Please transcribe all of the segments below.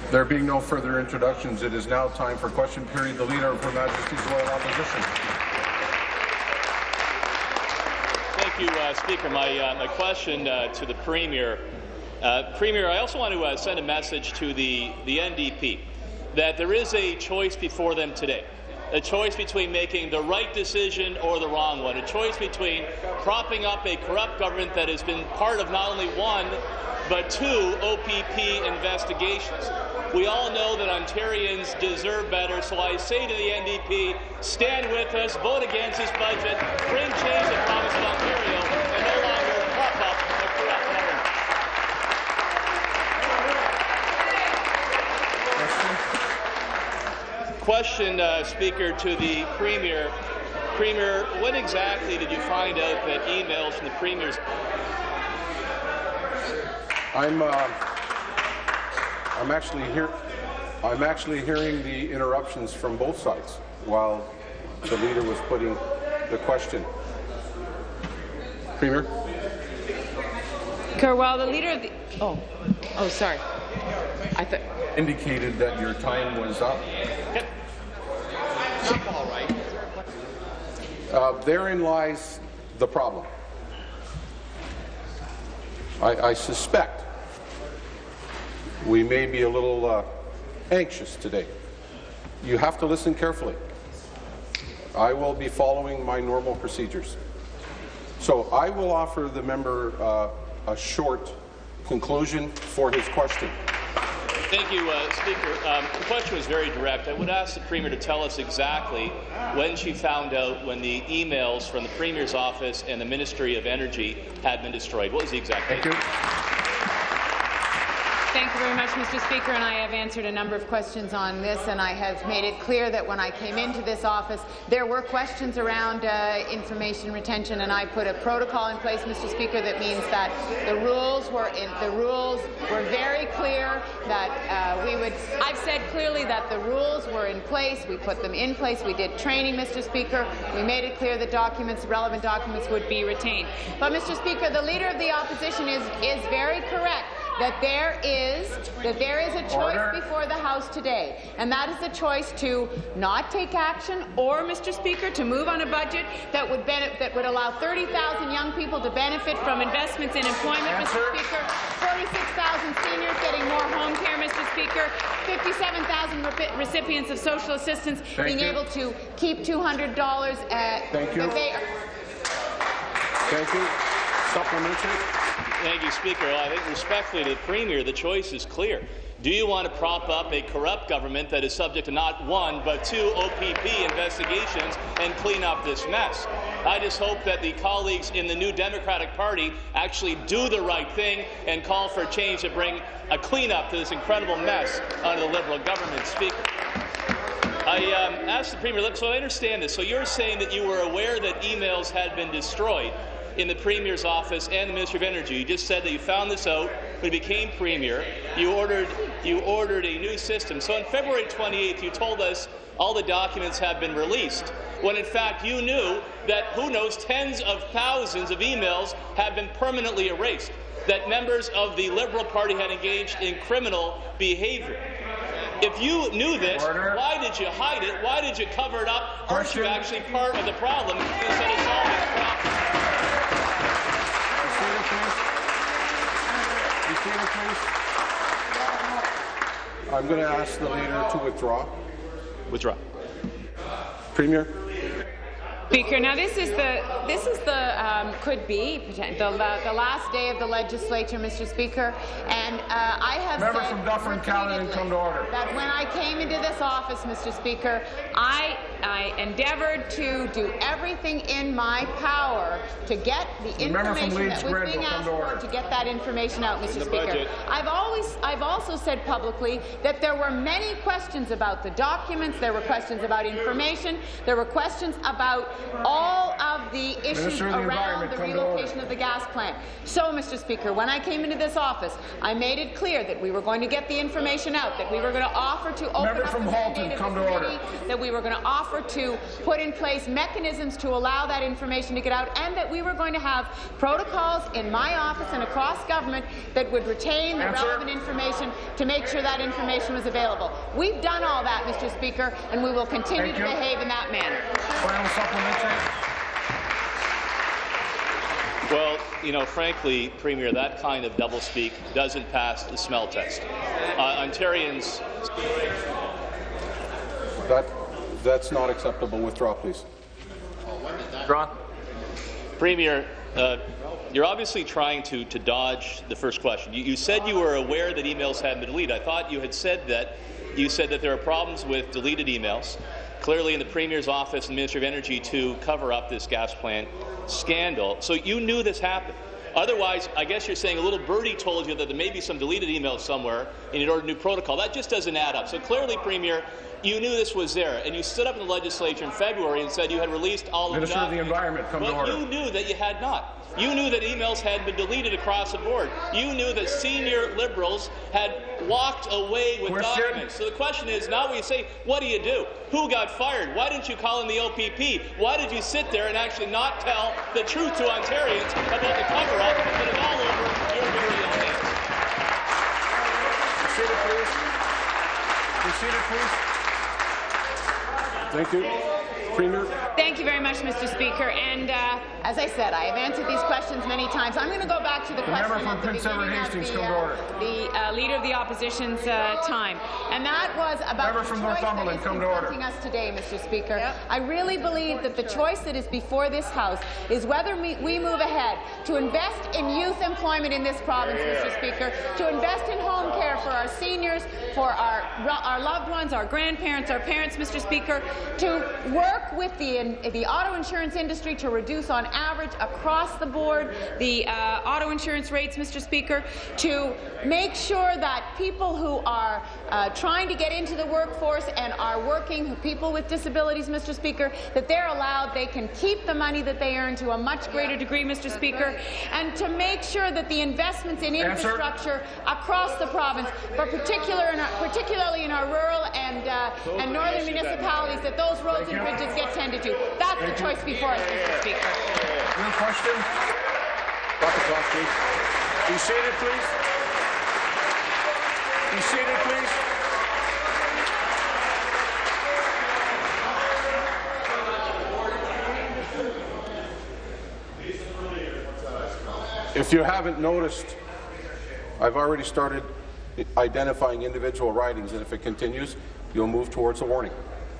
There being no further introductions, it is now time for question period. The Leader of Her Majesty's Loyal Opposition. Thank you, Speaker. My question to the Premier. Premier, I also want to send a message to the NDP that there is a choice before them today. A choice between making the right decision or the wrong one. A choice between propping up a corrupt government that has been part of not only one, but two OPP investigations. We all know that Ontarians deserve better, so I say to the NDP, stand with us, vote against this budget, bring change to the province of Ontario, and no longer prop up a corrupt government. Question, Speaker, to the Premier. Premier, when exactly did you find out that emails from the Premier's... I'm actually hearing the interruptions from both sides while the Leader was putting the question. Premier? While the Leader of the... Oh, sorry. I thought... Indicated that your time was up. All right. Therein lies the problem. I suspect we may be a little anxious today. You have to listen carefully. I will be following my normal procedures. So I will offer the member a short conclusion for his question. Thank you, Speaker. The question was very direct. I would ask the Premier to tell us exactly when she found out when the emails from the Premier's office and the Ministry of Energy had been destroyed. What was the exact date? Thank you. Thank you very much, Mr. Speaker, and I have answered a number of questions on this, and I have made it clear that when I came into this office, there were questions around information retention, and I put a protocol in place, Mr. Speaker, that means that the rules were very clear. That I've said clearly that the rules were in place. We put them in place. We did training, Mr. Speaker. We made it clear that relevant documents would be retained. But, Mr. Speaker, the Leader of the Opposition is very correct. That there is a choice before the House today, and that is the choice to not take action, or, Mr. Speaker, to move on a budget that would allow 30,000 young people to benefit from investments in employment, Mr. Speaker, 46,000 seniors getting more home care, Mr. Speaker, 57,000 recipients of social assistance being able to keep $200. Thank you. Thank you. Supplementary. Thank you, Speaker. Well, I think respectfully to the Premier, the choice is clear. Do you want to prop up a corrupt government that is subject to not one but two OPP investigations and clean up this mess? I just hope that the colleagues in the New Democratic Party actually do the right thing and call for change to bring a clean-up to this incredible mess under the Liberal government. Speaker, I asked the Premier, so I understand this. So you're saying that you were aware that emails had been destroyed in the Premier's office and the Ministry of Energy. You just said that you found this out when you became Premier. You ordered a new system. So on February 28th, you told us all the documents have been released, when in fact you knew that, who knows, tens of thousands of emails have been permanently erased, that members of the Liberal Party had engaged in criminal behaviour. If you knew this, why did you hide it? Why did you cover it up? Aren't you actually part of the problem instead of solving the problem? I'm going to ask the Leader to withdraw. Withdraw. Premier. Speaker, now this is the could be the last day of the legislature, Mr. Speaker, and I have Member said from Dufferin Caledon, come to order. That when I came into this office, Mr. Speaker, I endeavoured to do everything in my power to get the information that was being asked for, to get that information out, Mr. Speaker. I've also said publicly that there were many questions about the documents, there were questions about information, there were questions about all of the issues around the relocation of the gas plant. So, Mr. Speaker, when I came into this office, I made it clear that we were going to get the information out, that we were going to offer to open up the Native committee, that we were going to offer offer to put in place mechanisms to allow that information to get out, and that we were going to have protocols in my office and across government that would retain the relevant information to make sure that information was available. We've done all that, Mr. Speaker, and we will continue to behave in that manner. Final supplementary. Well, you know, frankly, Premier, that kind of doublespeak doesn't pass the smell test. Ontarians... That's not acceptable. Withdraw, please. Withdraw. Premier, you're obviously trying to dodge the first question. You said you were aware that emails had been deleted. I thought you had said that. You said that there are problems with deleted emails, clearly in the Premier's office and Ministry of Energy, to cover up this gas plant scandal. So you knew this happened. Otherwise, I guess you're saying a little birdie told you that there may be some deleted emails somewhere in your new protocol. That just doesn't add up. So clearly, Premier, you knew this was there, and you stood up in the legislature in February and said you had released all of them. Minister of the Environment, come to order. You knew that you had not. You knew that emails had been deleted across the board. You knew that senior Liberals had walked away with documents. So the question is, now we say, what do? Who got fired? Why didn't you call in the OPP? Why did you sit there and actually not tell the truth to Ontarians about the cover-up that is all over your very own hands? Be seated, please. Be seated, please. Thank you. Premier. Thank you very much, Mr. Speaker. And as I said, I have answered these questions many times. I'm going to go back to the question at the beginning of the Leader of the Opposition's time. And that was about the choice that is confronting us today, Mr. Speaker. Yep. I really believe that the choice that is before this House is whether we move ahead to invest in youth employment in this province, Mr. Speaker, to invest in home care for our seniors, for our loved ones, our grandparents, our parents, Mr. Speaker, to work with the auto insurance industry to reduce on average across the board the auto insurance rates, Mr. Speaker, to make sure that people who are trying to get into the workforce and are working, people with disabilities, Mr. Speaker, that they're allowed, they can keep the money that they earn to a much greater degree, Mr. Speaker, and to make sure that the investments in infrastructure across the province, but particularly in our rural and northern municipalities, that those roads and bridges get tended to. That's the choice before us, Mr. Speaker. Your question? Dr. Cross, please. Be seated, please. Be seated, please. If you haven't noticed, I've already started identifying individual ridings, and if it continues, you'll move towards a warning.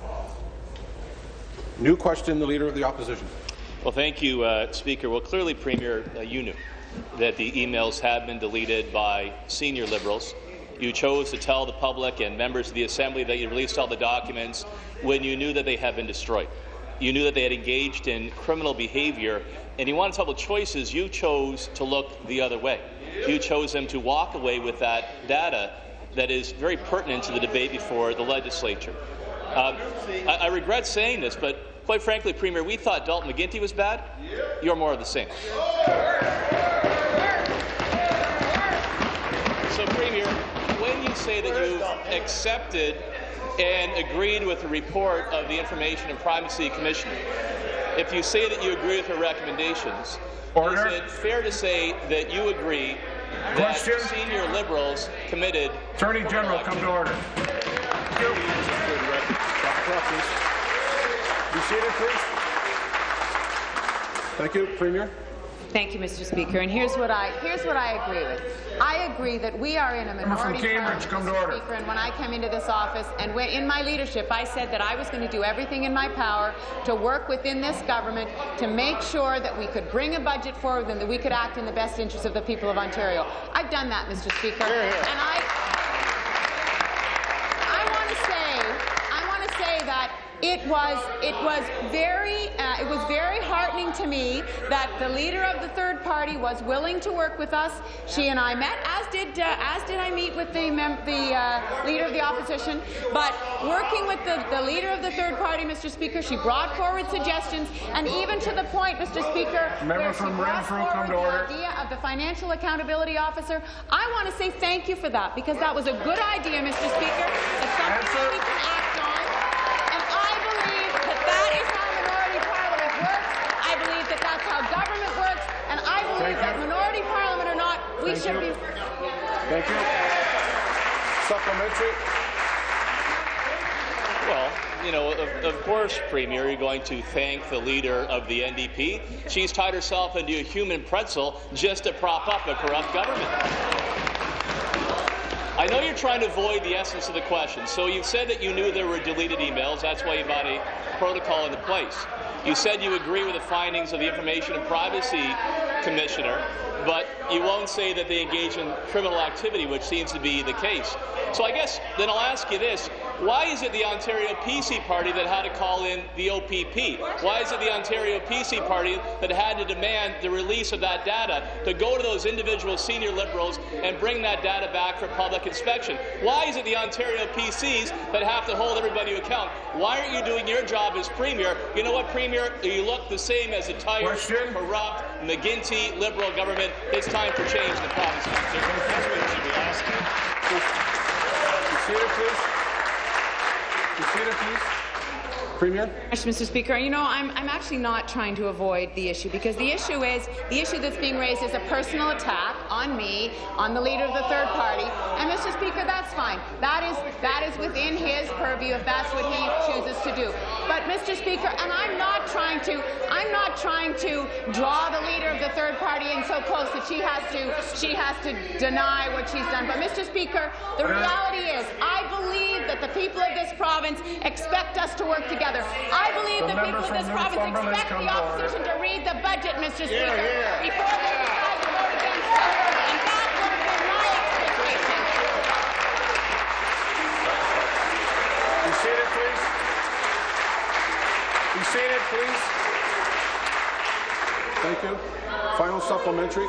New question, the Leader of the Opposition. Well, thank you, Speaker. Well, clearly, Premier, you knew that the emails had been deleted by senior Liberals. You chose to tell the public and members of the Assembly that you released all the documents when you knew that they had been destroyed. You knew that they had engaged in criminal behaviour, and you wanted to tell the choices. You chose to look the other way. You chose them to walk away with that data that is very pertinent to the debate before the legislature. I regret saying this, but quite frankly, Premier, we thought Dalton McGuinty was bad. You're more of the same. So, Premier, when you say that you accepted and agreed with the report of the Information and Privacy Commission, if you say that you agree with her recommendations, is it fair to say that you agree that senior Liberals committed... Attorney General, come to order. Be seated, please. Thank you, Premier. Thank you, Mr. Speaker. And here's what I agree with. I agree that we are in a minority Cambridge, come to order. Speaker, and when I came into this office and when in my leadership, I said that I was going to do everything in my power to work within this government to make sure that we could bring a budget forward and that we could act in the best interest of the people of Ontario. I've done that, Mr. Speaker. And I want to say that it was very heartening to me that the Leader of the third party was willing to work with us. She and I met, as did I meet with the Leader of the Opposition. But working with the Leader of the third party, Mr. Speaker, she brought forward suggestions, and even to the point, Mr. Speaker, where she brought forward the idea of the Financial Accountability Officer. I want to say thank you for that, because that was a good idea, Mr. Speaker. It's something that we can act on. that that's how government works, and I believe that minority parliament or not, we should be... Thank you. Supplementary. Well, you know, of course, Premier, you're going to thank the leader of the NDP. She's tied herself into a human pretzel just to prop up a corrupt government. I know you're trying to avoid the essence of the question. So you've said that you knew there were deleted emails. That's why you got a protocol into place. You said you agree with the findings of the Information and Privacy Commissioner, but you won't say that they engage in criminal activity, which seems to be the case. So I guess then I'll ask you this. Why is it the Ontario PC Party that had to call in the OPP? Why is it the Ontario PC Party that had to demand the release of that data to go to those individual senior Liberals and bring that data back for public inspection? Why is it the Ontario PCs that have to hold everybody to account? Why aren't you doing your job as Premier? You know what, Premier? You look the same as a tired, corrupt, McGuinty Liberal government. It's time for change in the province of Ontario. That's what you should be asking. Seated, please. Be seated, please. Premier. Mr. Speaker, you know, I'm actually not trying to avoid the issue, because the issue that's being raised is a personal attack on me, on the leader of the third party. And Mr. Speaker, that's fine. That is within his purview if that's what he chooses to do. But Mr. Speaker, and I'm not trying to draw the leader of the third party in so close that she has to deny what she's done. But Mr. Speaker, the reality is, I believe that the people of this province expect us to work together. I believe the people of this province expect the opposition to read the budget, Mr. Speaker, before they decide to vote against it. And that would have been my expectation. Be seated, please. Be seated, please. Thank you. Final supplementary.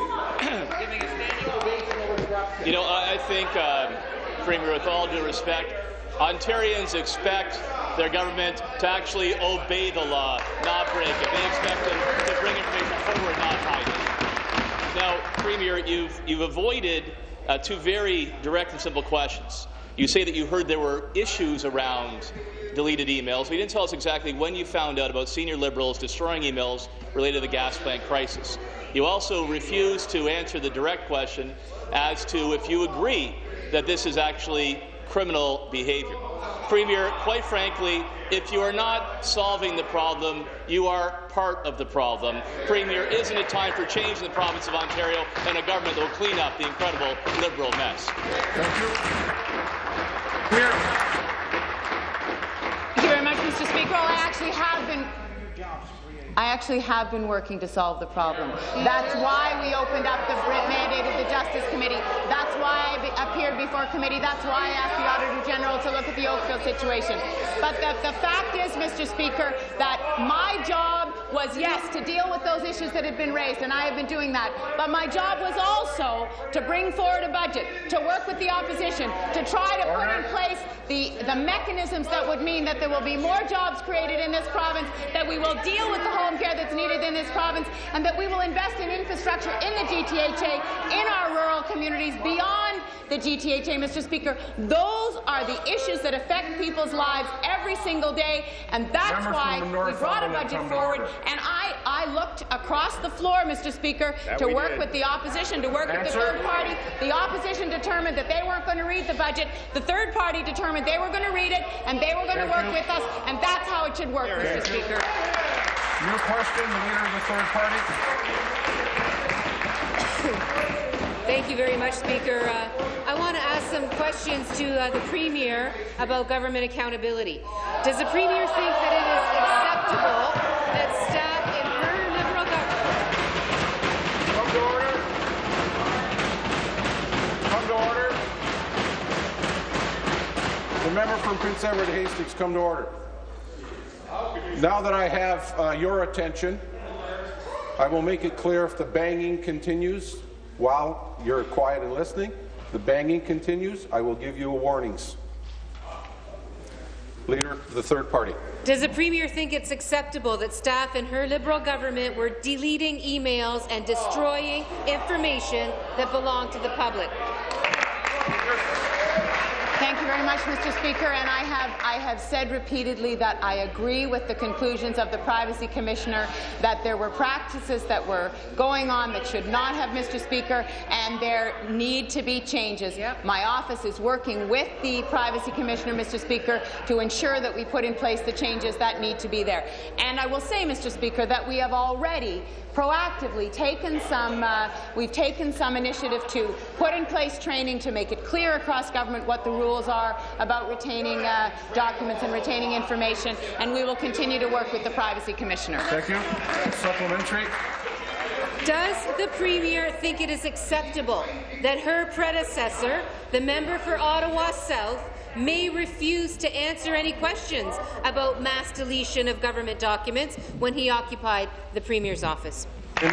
You know, I think, Premier, with all due respect, Ontarians expect their government to actually obey the law, not break it. They expect them to bring information forward, not hide it. Now, Premier, you've avoided two very direct and simple questions. You say that you heard there were issues around deleted emails. But you didn't tell us exactly when you found out about senior Liberals destroying emails related to the gas plant crisis. You also refused to answer the direct question as to if you agree that this is actually criminal behavior. Premier, quite frankly, if you are not solving the problem, you are part of the problem. Premier, isn't it time for change in the province of Ontario and a government that will clean up the incredible Liberal mess? Thank you. Thank you very much, Mr. Speaker. Well, I actually have been working to solve the problem. That's why we opened up the mandated the Justice Committee. That's why I appeared before committee. That's why I asked the Auditor General to look at the Oakville situation. But the fact is, Mr. Speaker, that my job was, yes, to deal with those issues that had been raised, and I have been doing that. But my job was also to bring forward a budget, to work with the opposition, to try to put in place the mechanisms that would mean that there will be more jobs created in this province, that we will deal with the home care that's needed in this province, and that we will invest in infrastructure in the GTHA, in our rural communities, beyond the GTHA, Mr. Speaker. Those are the issues that affect people's lives every single day, and that's why we brought a budget forward. And I looked across the floor, Mr. Speaker, to work with the opposition, to work with the third party. The opposition determined that they weren't going to read the budget. The third party determined they were going to read it, and they were going to work with us, and that's how it should work, Mr. Speaker. New question, the leader of the third party. Thank you very much, Speaker. I want to ask some questions to the Premier about government accountability. Does the Premier think that it is acceptable that staff in her Liberal Come to order. Come to order. The member from Prince Edward Hastings, come to order. Now that I have your attention, I will make it clear if the banging continues while you're quiet and listening. The banging continues, I will give you warnings. Leader of the third party. Does the Premier think it's acceptable that staff in her Liberal government were deleting emails and destroying information that belonged to the public? Thank Thank you very much, Mr. Speaker. And I have said repeatedly that I agree with the conclusions of the Privacy Commissioner, that there were practices that were going on that should not have, Mr. Speaker, and there need to be changes. Yep. My office is working with the Privacy Commissioner, Mr. Speaker, to ensure that we put in place the changes that need to be there. And I will say, Mr. Speaker, that we have already proactively taken some initiative to put in place training to make it clear across government what the rules are about retaining documents and retaining information, and we will continue to work with the Privacy Commissioner. Thank you. Supplementary. Does the Premier think it is acceptable that her predecessor, the member for Ottawa South, may refuse to answer any questions about mass deletion of government documents when he occupied the Premier's office?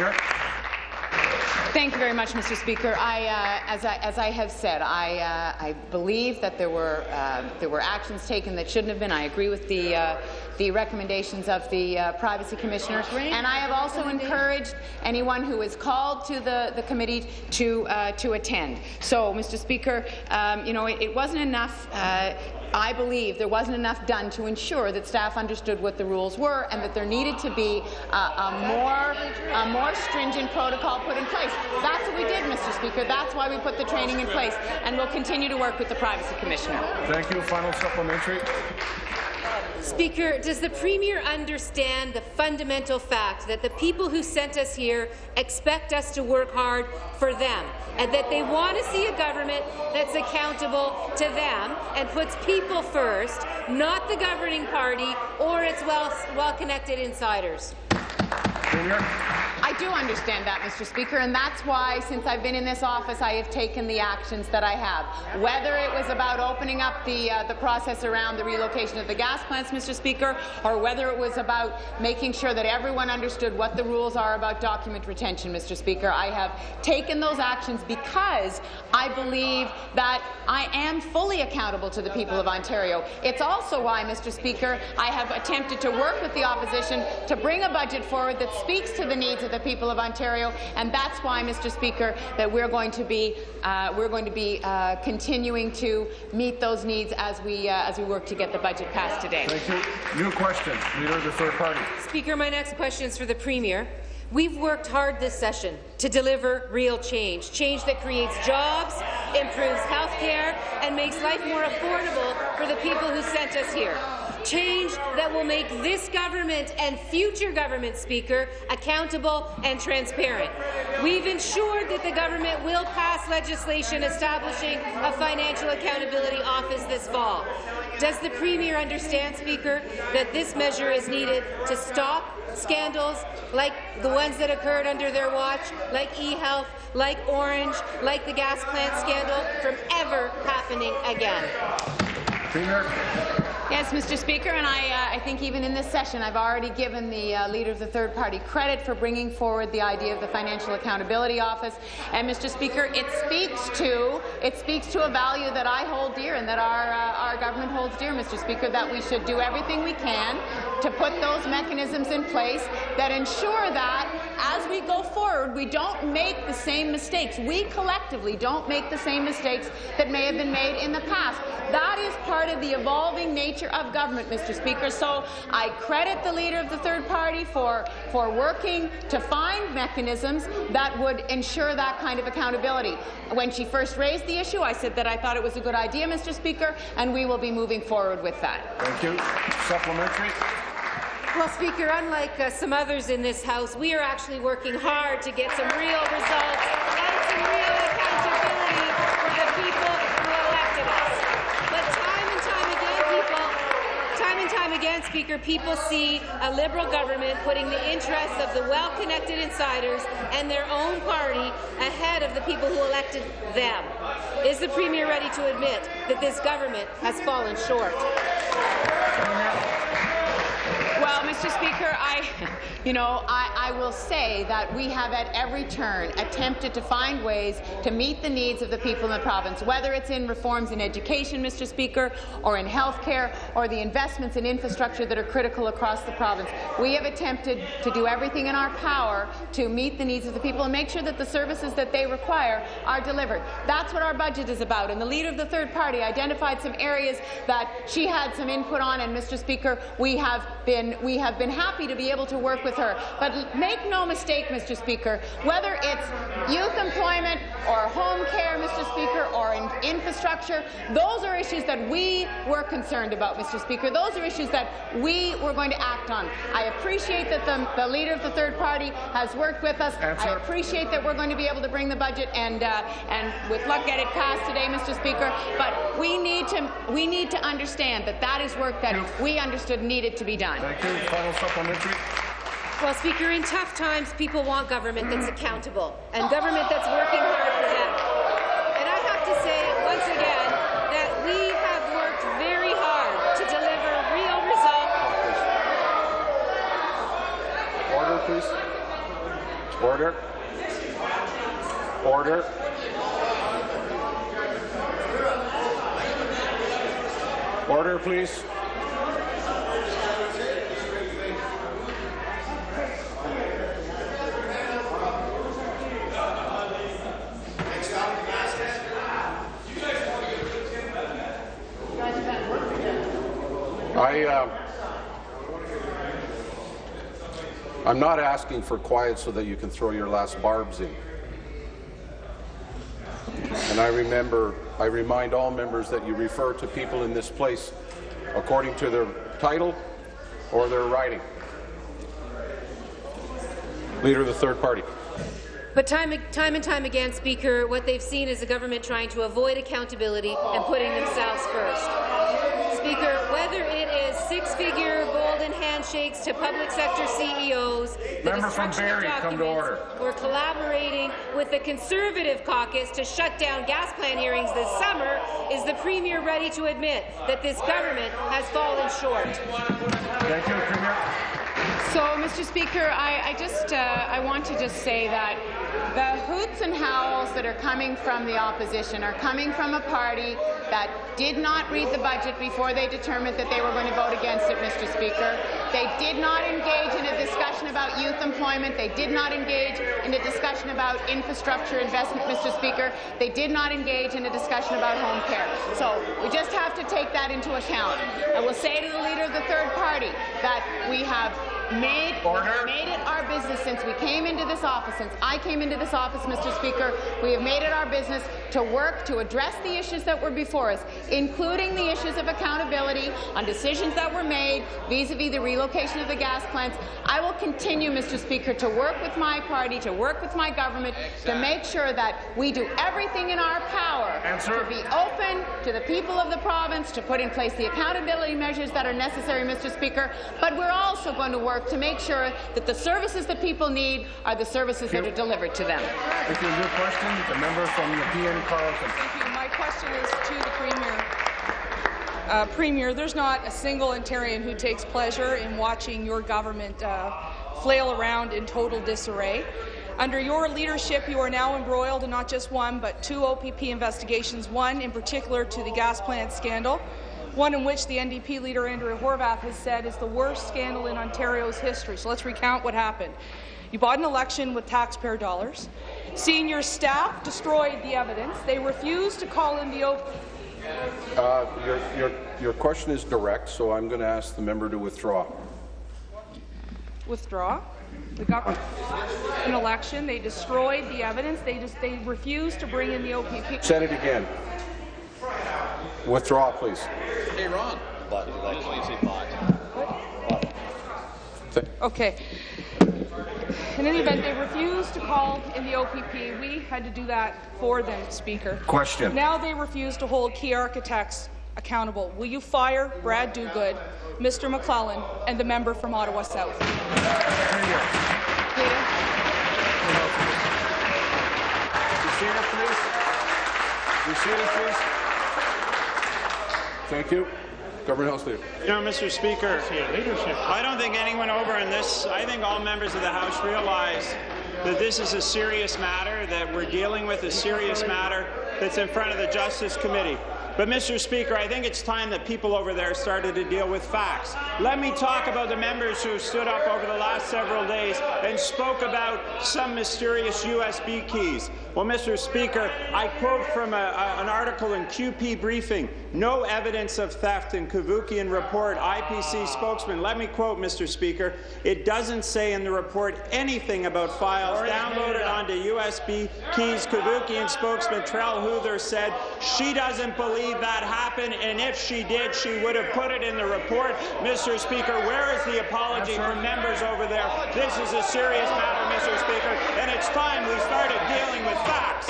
Thank you very much, Mr. Speaker. As I have said, I believe that there were actions taken that shouldn't have been. I agree with the recommendations of the Privacy Commissioner, and I have also encouraged anyone who is called to the committee to attend. So, Mr. Speaker, it wasn't enough. I believe there wasn't enough done to ensure that staff understood what the rules were and that there needed to be a more stringent protocol put in place. That's what we did, Mr. Speaker. That's why we put the training in place, and we'll continue to work with the Privacy Commissioner. Thank you. Final supplementary. Speaker, does the Premier understand the fundamental fact that the people who sent us here expect us to work hard for them, and that they want to see a government that's accountable to them and puts people first, not the governing party or its well-connected insiders? I do understand that, Mr. Speaker, and that's why, since I've been in this office, I have taken the actions that I have. Whether it was about opening up the process around the relocation of the gas plants, Mr. Speaker, or whether it was about making sure that everyone understood what the rules are about document retention, Mr. Speaker, I have taken those actions because I believe that I am fully accountable to the people of Ontario. It's also why, Mr. Speaker, I have attempted to work with the opposition to bring a budget forward that speaks to the needs of the people of Ontario, and that's why, Mr. Speaker, that we're going to be continuing to meet those needs as we work to get the budget passed today. Thank you. New question, Leader of the Third Party. Speaker, my next question is for the Premier. We've worked hard this session to deliver real change that creates jobs, improves health care, and makes life more affordable for the people who sent us here. Change that will make this government and future government, Speaker, accountable and transparent. We've ensured that the government will pass legislation establishing a financial accountability office this fall. Does the Premier understand, Speaker, that this measure is needed to stop scandals like the ones that occurred under their watch, like eHealth, like Orange, like the gas plant scandal, from ever happening again? Premier. Yes, Mr. Speaker, and I think even in this session I've already given the Leader of the Third Party credit for bringing forward the idea of the Financial Accountability Office. And, Mr. Speaker, it speaks to a value that I hold dear and that our government holds dear, Mr. Speaker, that we should do everything we can to put those mechanisms in place that ensure that as we go forward, we don't make the same mistakes. We collectively don't make the same mistakes that may have been made in the past. That is part of the evolving nature of government, Mr. Speaker. So I credit the Leader of the Third Party for working to find mechanisms that would ensure that kind of accountability. When she first raised the issue, I said that I thought it was a good idea, Mr. Speaker, and we will be moving forward with that. Thank you. Supplementary. Well, Speaker, unlike some others in this House, we are actually working hard to get some real results and some real accountability for the people who elected us. But time and time again, Speaker, people see a Liberal government putting the interests of the well-connected insiders and their own party ahead of the people who elected them. Is the Premier ready to admit that this government has fallen short? Well, Mr. Speaker, I will say that we have at every turn attempted to find ways to meet the needs of the people in the province, whether it's in reforms in education, Mr. Speaker, or in health care, or the investments in infrastructure that are critical across the province. We have attempted to do everything in our power to meet the needs of the people and make sure that the services that they require are delivered. That's what our budget is about. And the Leader of the Third Party identified some areas that she had some input on, and Mr. Speaker, we have been happy to be able to work with her. But make no mistake, Mr. Speaker, whether it's youth employment or home care, Mr. Speaker, or in infrastructure, those are issues that we were concerned about, Mr. Speaker. Those are issues that we were going to act on. I appreciate that the Leader of the Third Party has worked with us. Answer. I appreciate that we're going to be able to bring the budget and with luck get it passed today, Mr. Speaker. But we need to understand that that is work that we understood needed to be done. Thank you. Final supplementary. Well, Speaker, in tough times, people want government that's accountable and government that's working hard for them. And I have to say, once again, that we have worked very hard to deliver real results. Order, please. Order. Order. Order, please. I'm not asking for quiet so that you can throw your last barbs in. And I remind all members that you refer to people in this place according to their title or their writing. Leader of the Third Party. But time and time again, Speaker, what they've seen is a government trying to avoid accountability and putting themselves first. Speaker, whether it is six-figure golden handshakes to public sector CEOs, the destruction of documents, or collaborating with the Conservative caucus to shut down gas plant hearings this summer, is the Premier ready to admit that this government has fallen short? Thank you, Premier. So, Mr. Speaker, I want to just say that the hoots and howls that are coming from the opposition are coming from a party that did not read the budget before they determined that they were going to vote against it, Mr. Speaker. They did not engage in a discussion about youth employment. They did not engage in a discussion about infrastructure investment, Mr. Speaker. They did not engage in a discussion about home care. So we just have to take that into account. I will say to the Leader of the Third Party that we have made it our business since we came into this office, since I came into this office, Mr. Speaker. We have made it our business to work to address the issues that were before us, including the issues of accountability on decisions that were made vis-a-vis the relocation of the gas plants. I will continue, Mr. Speaker, to work with my party, to work with my government, to make sure that we do everything in our power to be open to the people of the province, to put in place the accountability measures that are necessary, Mr. Speaker, but we're also going to work to make sure that the services that people need are the services that are delivered to them. Thank you. New question, the member from the PN Carleton. Thank you. My question is to the Premier. Premier, there's not a single Ontarian who takes pleasure in watching your government flail around in total disarray. Under your leadership, you are now embroiled in not just one, but two OPP investigations, one in particular to the gas plant scandal, one in which the NDP leader Andrea Horwath has said is the worst scandal in Ontario's history. So let's recount what happened. You bought an election with taxpayer dollars. Senior staff destroyed the evidence. They refused to call in the Your question is direct, so I'm going to ask the member to withdraw. Withdraw. The government an election. They destroyed the evidence. They refused to bring in the OPP. Said it again. Withdraw, please. Hey, Ron. But you say but. Okay. In any event, they refused to call in the OPP. We had to do that for them, Speaker. Question. Now they refuse to hold key architects accountable. Will you fire Brad Dogood, Mr. McClellan, and the member from Ottawa South? Be seated, please. Thank you. Government House Leader. You know, Mr. Speaker, I don't think anyone over in this, I think all members of the House realize that this is a serious matter, that we're dealing with a serious matter that's in front of the Justice Committee. But, Mr. Speaker, I think it's time that people over there started to deal with facts. Let me talk about the members who stood up over the last several days and spoke about some mysterious USB keys. Well, Mr. Speaker, I quote from an article in QP Briefing, no evidence of theft in Cavoukian report, IPC spokesman. Let me quote, Mr. Speaker, it doesn't say in the report anything about files downloaded onto USB keys. Cavoukian spokesman Trell Huther said she doesn't believe that happened, and if she did, she would have put it in the report. Mr. Speaker, where is the apology from members over there? This is a serious matter, Mr. Speaker, and it's time we started dealing with facts.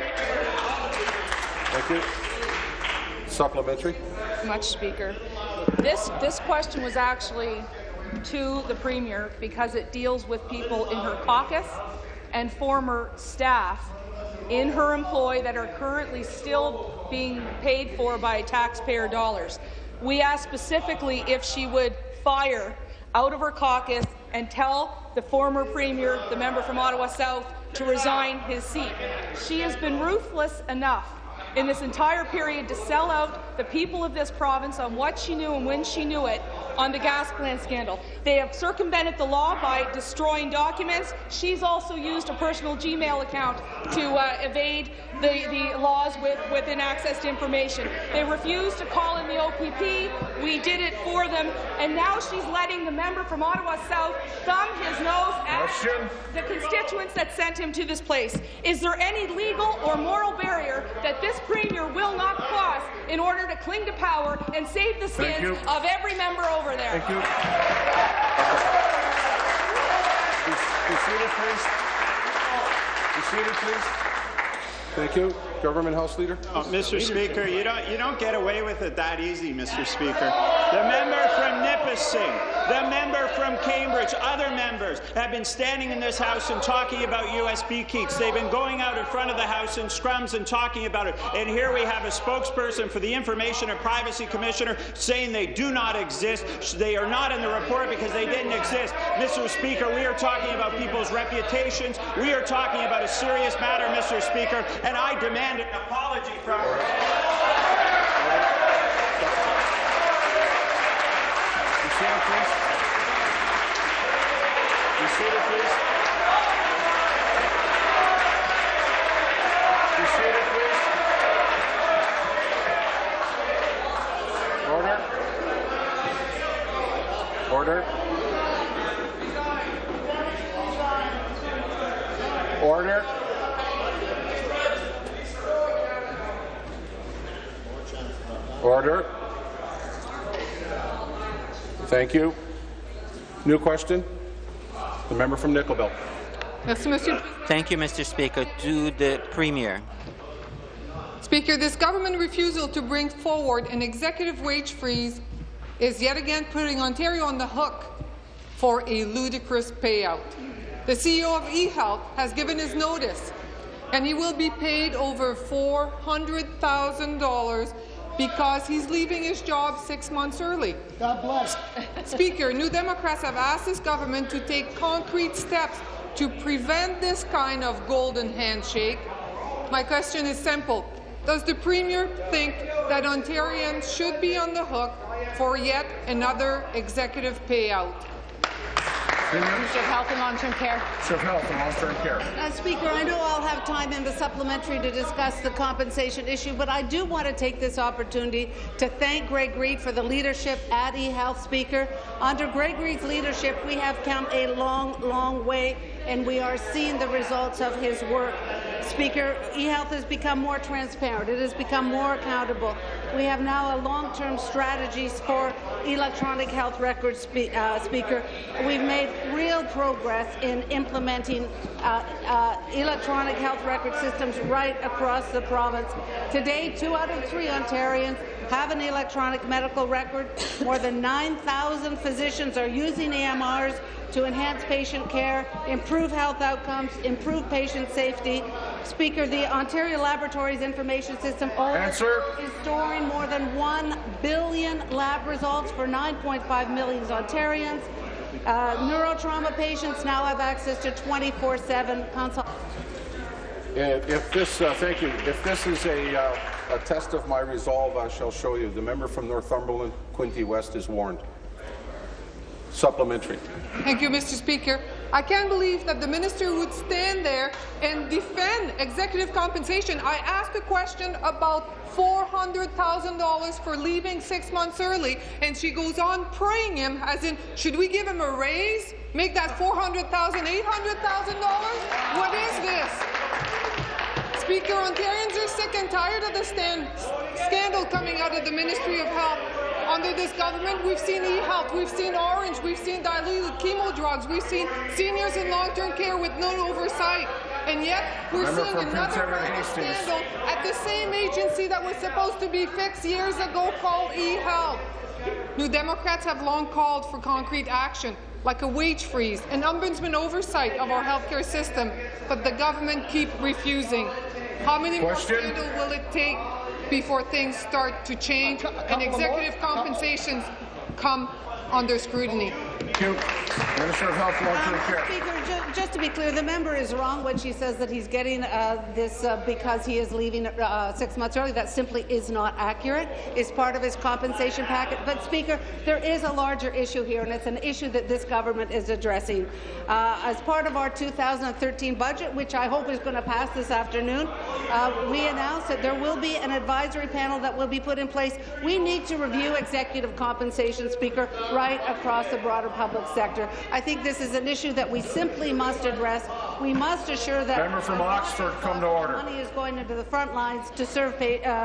Thank you. Supplementary. Much, Speaker. This question was actually to the Premier because it deals with people in her caucus and former staff in her employ that are currently still being paid for by taxpayer dollars. We asked specifically if she would fire out of her caucus and tell the former Premier, the member from Ottawa South, to resign his seat. She has been ruthless enough in this entire period to sell out the people of this province on what she knew and when she knew it on the gas plant scandal. They have circumvented the law by destroying documents. She's also used a personal Gmail account to evade the laws with inaccess to information. They refused to call in the OPP. We did it for them, and now she's letting the member from Ottawa South thumb his nose at the constituents that sent him to this place. Is there any legal or moral barrier that this Premier will not cross in order to cling to power and save the skins of every member over there? Thank you. Be seated, please. Be seated, please. Thank you. Government House Leader. Oh, Mr. Speaker, you don't get away with it that easy, Mr. Speaker. The member from Nipissing, the member from Cambridge, other members have been standing in this House and talking about USB keys. They've been going out in front of the House in scrums and talking about it. And here we have a spokesperson for the Information and Privacy Commissioner saying they do not exist. They are not in the report because they didn't exist. Mr. Speaker, we are talking about people's reputations. We are talking about a serious matter, Mr. Speaker, and I demand an apology from her. Be seated, please. Be seated, please. Be seated, please. Order. Order. Order. Order. Thank you. New question. The member from Nickel Belt. Thank you, Mr. Speaker. To the Premier. Speaker, this government refusal to bring forward an executive wage freeze is yet again putting Ontario on the hook for a ludicrous payout. The CEO of eHealth has given his notice, and he will be paid over $400,000 because he's leaving his job 6 months early. God bless. Speaker, New Democrats have asked this government to take concrete steps to prevent this kind of golden handshake. My question is simple. Does the Premier think that Ontarians should be on the hook for yet another executive payout? Minister of Health and Long-Term Care. Minister of Health and Long-Term Care. Speaker, I know I'll have time in the supplementary to discuss the compensation issue, but I do want to take this opportunity to thank Greg Reid for the leadership at eHealth, Speaker. Under Greg Reid's leadership, we have come a long, long way, and we are seeing the results of his work. Speaker, eHealth has become more transparent. It has become more accountable. We have now a long-term strategies for electronic health records, Speaker. We've made real progress in implementing electronic health record systems right across the province. Today, 2 out of 3 Ontarians have an electronic medical record. More than 9,000 physicians are using EMRs to enhance patient care, improve health outcomes, improve patient safety. Speaker, the Ontario Laboratories Information System is storing more than 1 billion lab results for 9.5 million Ontarians. Neurotrauma patients now have access to 24/7 consultation. If this, thank you. If this is a test of my resolve, I shall show you. The member from Northumberland, Quinte West, is warned. Supplementary. Thank you, Mr. Speaker. I can't believe that the minister would stand there and defend executive compensation. I asked a question about $400,000 for leaving 6 months early, and she goes on praying him, as in, should we give him a raise? Make that $400,000 $800,000? What is this? Speaker, Ontarians are sick and tired of the scandal coming out of the Ministry of Health. Under this government, we've seen e-health, we've seen Orange, we've seen diluted chemo drugs, we've seen seniors in long-term care with no oversight. And yet, we're seeing another scandal at the same agency that was supposed to be fixed years ago, called e-health. New Democrats have long called for concrete action, like a wage freeze and ombudsman oversight of our healthcare system, but the government keeps refusing. How many more scandals will it take before things start to change and executive compensations come under scrutiny? Thank you. Minister of Health, Long-Term Care. Speaker, just to be clear, the member is wrong when she says that he's getting this because he is leaving 6 months early. That simply is not accurate. It's part of his compensation packet. But, Speaker, there is a larger issue here, and it's an issue that this government is addressing. As part of our 2013 budget, which I hope is going to pass this afternoon, we announced that there will be an advisory panel that will be put in place. We need to review executive compensation, Speaker, right across the broader public sector. I think this is an issue that we simply must address. We must assure that member from Oxford, come to order. Money is going into the front lines to serve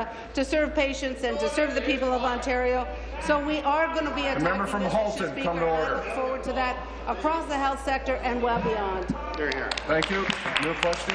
patients and to serve the people of Ontario. So we are going to be attacking member from Halton, Speaker, come to order. I look forward to that across the health sector and well beyond. Here. Thank you. New question.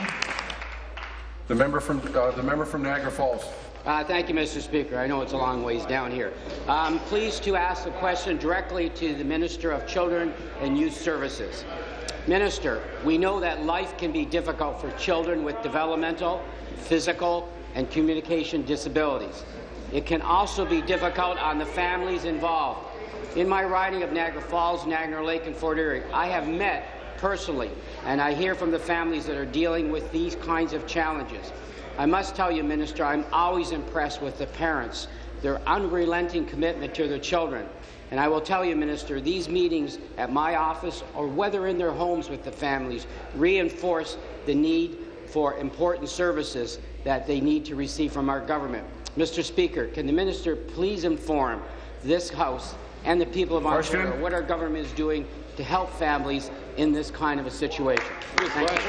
The member from Niagara Falls. Thank you, Mr. Speaker. I know it's a long ways down here. I'm pleased to ask a question directly to the Minister of Children and Youth Services. Minister, we know that life can be difficult for children with developmental, physical, and communication disabilities. It can also be difficult on the families involved. In my riding of Niagara Falls, Niagara Lake, and Fort Erie, I have met personally, and I hear from the families that are dealing with these kinds of challenges. I must tell you, Minister, I'm always impressed with the parents, their unrelenting commitment to their children. And I will tell you, Minister, these meetings at my office, or whether in their homes with the families, reinforce the need for important services that they need to receive from our government. Mr. Speaker, can the Minister please inform this House and the people of Ontario what our government is doing to help families in this kind of a situation? Thank you.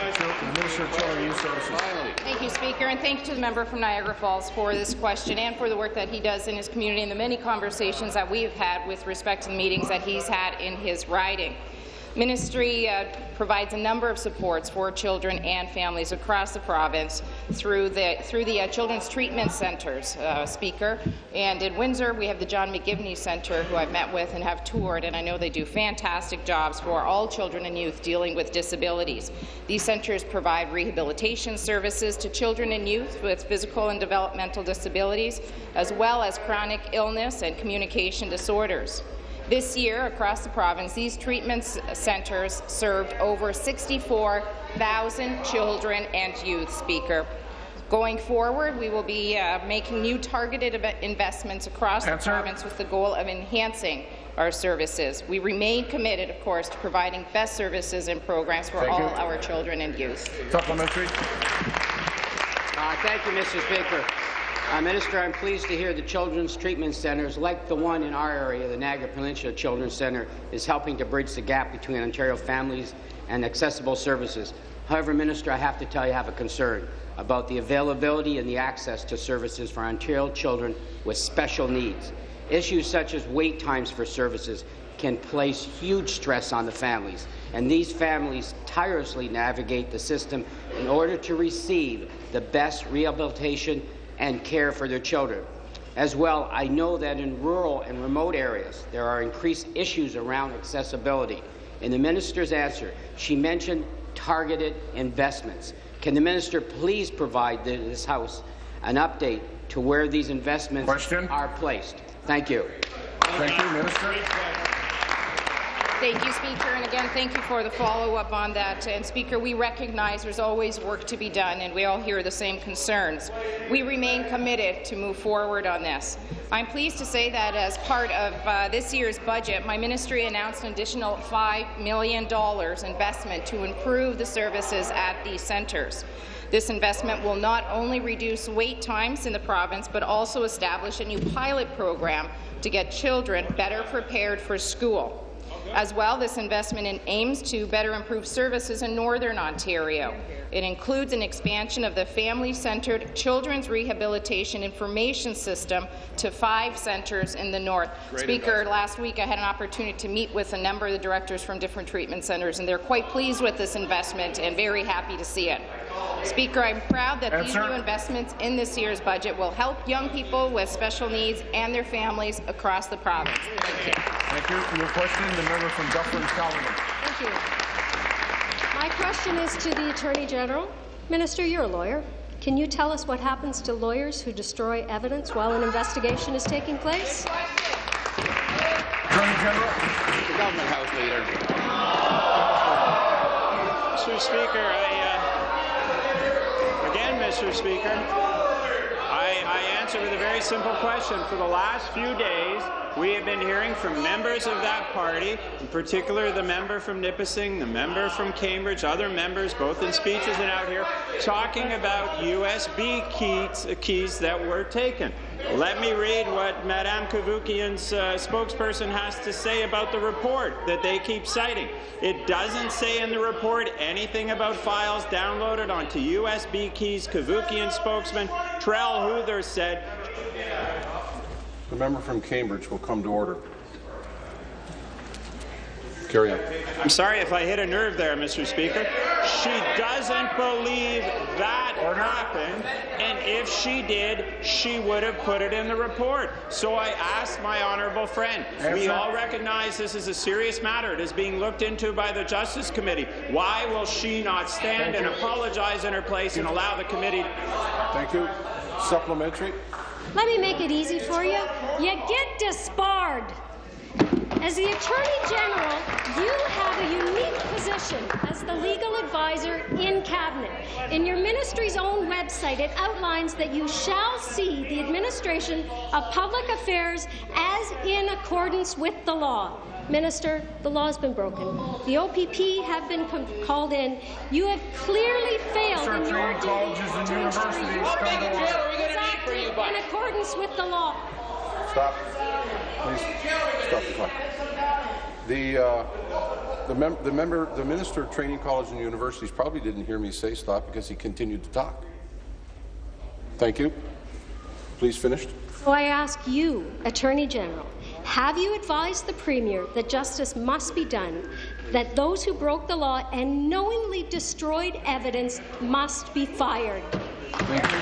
Thank you, Speaker, and thank you to the member from Niagara Falls for this question and for the work that he does in his community and the many conversations that we've had with respect to the meetings that he's had in his riding. Ministry provides a number of supports for children and families across the province through the Children's Treatment Centres, Speaker. And in Windsor, we have the John McGivney Centre, who I've met with and have toured, and I know they do fantastic jobs for all children and youth dealing with disabilities. These centres provide rehabilitation services to children and youth with physical and developmental disabilities, as well as chronic illness and communication disorders. This year, across the province, these treatment centres served over 64,000 children and youth, Speaker. Going forward, we will be making new targeted investments across the province with the goal of enhancing our services. We remain committed, of course, to providing best services and programs for all our children and youth. Supplementary. Thank you, Mr. Speaker. Minister, I'm pleased to hear the children's treatment centres, like the one in our area, the Niagara Peninsula Children's Centre, is helping to bridge the gap between Ontario families and accessible services. However, Minister, I have to tell you I have a concern about the availability and the access to services for Ontario children with special needs. Issues such as wait times for services can place huge stress on the families, and these families tirelessly navigate the system in order to receive the best rehabilitation and care for their children. As well, I know that in rural and remote areas there are increased issues around accessibility. In the minister's answer, she mentioned targeted investments. Can the minister please provide this House an update to where these investments are placed? Thank you. Thank you, Minister. Thank you, Speaker. And again, thank you for the follow-up on that. And Speaker, we recognize there's always work to be done, and we all hear the same concerns. We remain committed to move forward on this. I'm pleased to say that as part of this year's budget, my ministry announced an additional $5 million investment to improve the services at these centres. This investment will not only reduce wait times in the province, but also establish a new pilot program to get children better prepared for school. As well, this investment aims to better improve services in Northern Ontario. It includes an expansion of the family-centred Children's Rehabilitation Information System to 5 centres in the north. Speaker, last week I had an opportunity to meet with a number of the directors from different treatment centres, and they're quite pleased with this investment and very happy to see it. Speaker, I'm proud that these new investments in this year's budget will help young people with special needs and their families across the province. Thank you. Thank you. For your question, the member from Dufferin-Caledon. Thank you. My question is to the Attorney General. Minister, you're a lawyer. Can you tell us what happens to lawyers who destroy evidence while an investigation is taking place? Attorney General. The Government House Leader. Mr. Speaker, Mr. Speaker, I answer with a very simple question. For the last few days, we have been hearing from members of that party, in particular the member from Nipissing, the member from Cambridge, other members, both in speeches and out here, talking about USB keys that were taken. Let me read what Madame Cavoukian's spokesperson has to say about the report that they keep citing. It doesn't say in the report anything about files downloaded onto USB keys. Cavoukian spokesman Trell Huther said. The member from Cambridge will come to order. Carry on. I'm sorry if I hit a nerve there, Mr. Speaker. She doesn't believe that happened, and if she did, she would have put it in the report. So I asked my honourable friend. We all recognize this is a serious matter. It is being looked into by the Justice Committee. Why will she not stand and apologize in her place and allow the committee? Thank you. Supplementary. Let me make it easy for you. You get disbarred. As the Attorney General, you have a unique position as the legal advisor in Cabinet. In your ministry's own website, it outlines that you shall see the administration of public affairs as in accordance with the law. Minister, the law has been broken. The OPP have been called in. You have clearly failed in your duty to ensure you act in accordance with the law. Stop. Please stop the clock. The Minister of Training Colleges and Universities probably didn't hear me say stop because he continued to talk. Thank you. Please finish. So I ask you, Attorney General, have you advised the Premier that justice must be done, that those who broke the law and knowingly destroyed evidence must be fired? Thank you.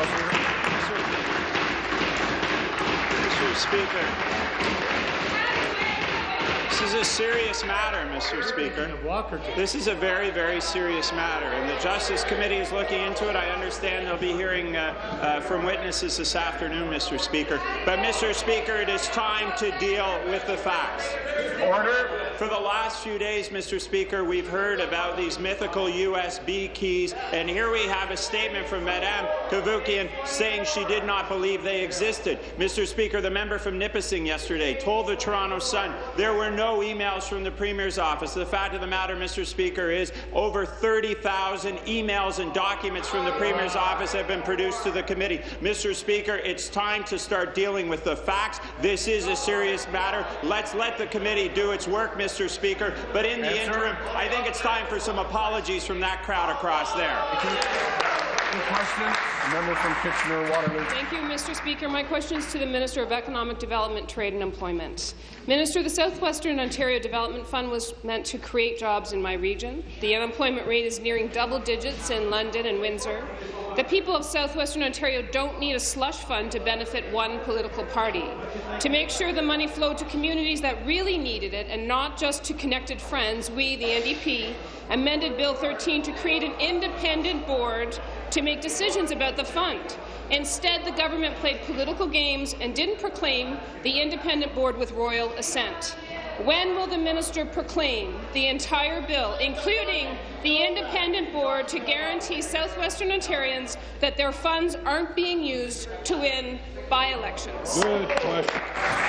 Mr. Speaker. This is a serious matter, Mr. Speaker. This is a very, very serious matter, and the Justice Committee is looking into it. I understand they'll be hearing from witnesses this afternoon, Mr. Speaker. But, Mr. Speaker, it is time to deal with the facts. Order. For the last few days, Mr. Speaker, we've heard about these mythical USB keys, and here we have a statement from Madame Cavoukian saying she did not believe they existed. Mr. Speaker, the member from Nipissing yesterday told the Toronto Sun there were no emails from the Premier's office. The fact of the matter, Mr. Speaker, is over 30,000 emails and documents from the Premier's office have been produced to the committee. Mr. Speaker, it's time to start dealing with the facts. This is a serious matter. Let's let the committee do its work, Mr. Speaker. But in the interim, I think it's time for some apologies from that crowd across there. Member from Kitchener-Waterloo. Thank you, Mr. Speaker. My question is to the Minister of Economic Development, Trade and Employment. Minister, the Southwestern Ontario Development Fund was meant to create jobs in my region. The unemployment rate is nearing double digits in London and Windsor. The people of southwestern Ontario don't need a slush fund to benefit one political party. To make sure the money flowed to communities that really needed it and not just to connected friends, we, the NDP, amended Bill 13 to create an independent board to make decisions about the fund. Instead, the government played political games and didn't proclaim the independent board with royal assent. When will the minister proclaim the entire bill, including the independent board, to guarantee southwestern Ontarians that their funds aren't being used to win by-elections? Good question.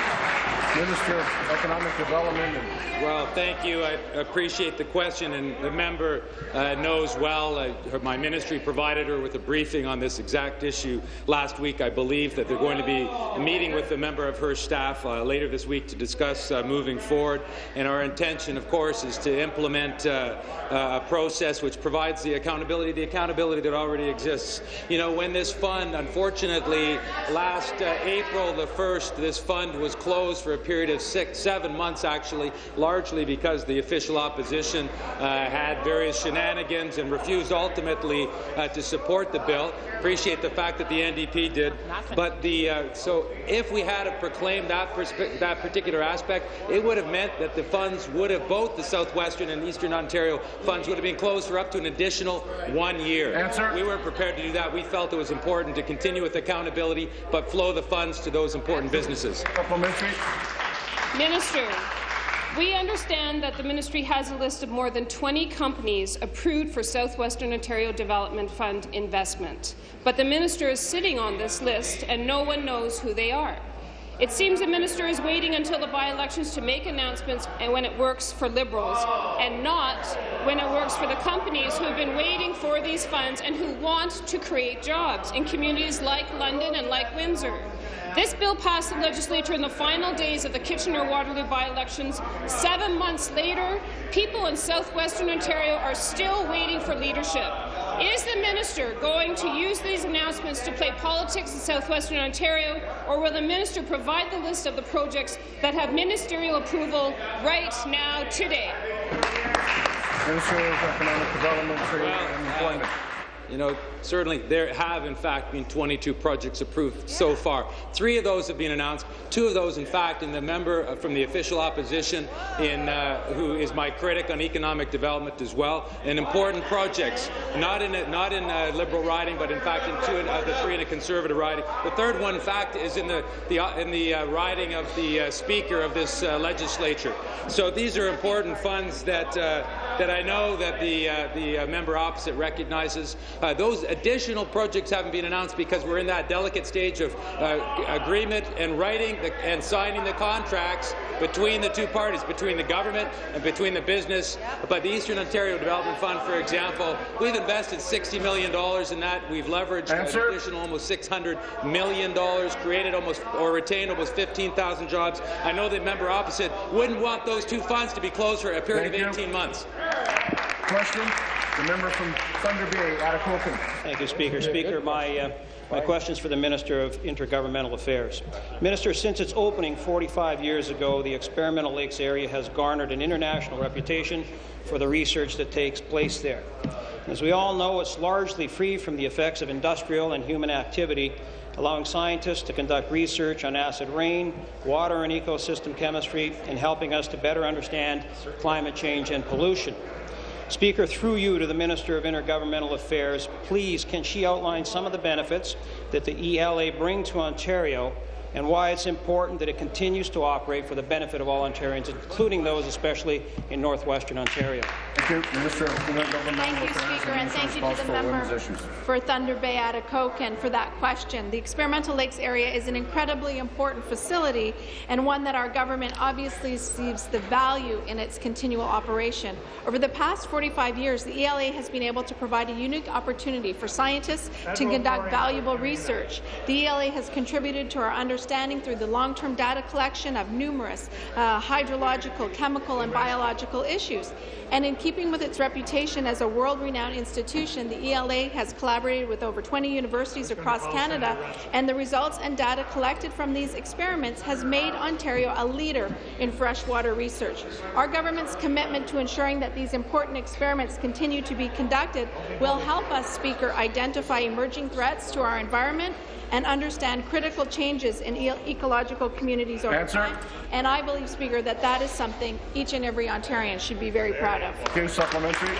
Minister of Economic Development. Well, thank you. I appreciate the question, and the member knows well. My ministry provided her with a briefing on this exact issue last week. I believe that they're going to be meeting with a member of her staff later this week to discuss moving forward. And our intention, of course, is to implement a process which provides the accountability that already exists. You know, when this fund, unfortunately, last April the 1st, this fund was closed for a period of 7 months, actually, largely because the official opposition had various shenanigans and refused ultimately to support the bill. Appreciate the fact that the NDP did, but so if we had proclaimed that particular aspect, it would have meant that the funds would have, both the Southwestern and Eastern Ontario funds, would have been closed for up to an additional 1 year. Answer. We weren't prepared to do that. We felt it was important to continue with accountability, but flow the funds to those important businesses. Supplementary. Minister, we understand that the ministry has a list of more than 20 companies approved for Southwestern Ontario Development Fund investment, but the minister is sitting on this list and no one knows who they are. It seems the minister is waiting until the by-elections to make announcements and when it works for Liberals, and not when it works for the companies who have been waiting for these funds and who want to create jobs in communities like London and like Windsor. This bill passed the legislature in the final days of the Kitchener-Waterloo by-elections. 7 months later, people in southwestern Ontario are still waiting for leadership. Is the minister going to use these announcements to play politics in southwestern Ontario, or will the minister provide the list of the projects that have ministerial approval right now, today? Minister of Economic Development, Trade and Employment. You know, certainly there have, in fact, been 22 projects approved so far. 3 of those have been announced. 2 of those, in fact, and the member from the official opposition, who is my critic on economic development as well, and important projects, not in a Liberal riding, but in fact in 2 of the 3 in a Conservative riding. The third one, in fact, is in the riding of the Speaker of this legislature. So these are important funds that I know that the member opposite recognizes. Those additional projects haven't been announced because we're in that delicate stage of agreement and writing and signing the contracts between the 2 parties, between the government and between the business. But the Eastern Ontario Development Fund, for example, we've invested $60 million in that. We've leveraged an additional almost $600 million, created or retained almost 15,000 jobs. I know the member opposite wouldn't want those 2 funds to be closed for a period of 18 months. Question. The member from Thunder Bay, Atikokan. Thank you, Speaker. Speaker, my question is for the Minister of Intergovernmental Affairs. Minister, since its opening 45 years ago, the Experimental Lakes area has garnered an international reputation for the research that takes place there. As we all know, it's largely free from the effects of industrial and human activity, allowing scientists to conduct research on acid rain, water and ecosystem chemistry, and helping us to better understand climate change and pollution. Speaker, through you to the Minister of Intergovernmental Affairs, please can she outline some of the benefits that the ELA bring to Ontario and why it's important that it continues to operate for the benefit of all Ontarians, including those especially in northwestern Ontario. Thank you, Minister of Intergovernmental Thank you, Speaker, and thank you to the member for Thunder Bay Atikokan for that question. The Experimental Lakes area is an incredibly important facility and one that our government obviously sees the value in its continual operation. Over the past 45 years, the ELA has been able to provide a unique opportunity for scientists to conduct valuable research. The ELA has contributed to our understanding through the long-term data collection of numerous hydrological, chemical and biological issues. And in keeping with its reputation as a world-renowned institution, the ELA has collaborated with over 20 universities across Canada, and the results and data collected from these experiments has made Ontario a leader in freshwater research. Our government's commitment to ensuring that these important experiments continue to be conducted will help us, Speaker, identify emerging threats to our environment and understand critical changes in ecological communities over time. And I believe, Speaker, that that is something each and every Ontarian should be very proud of. Okay, supplementary.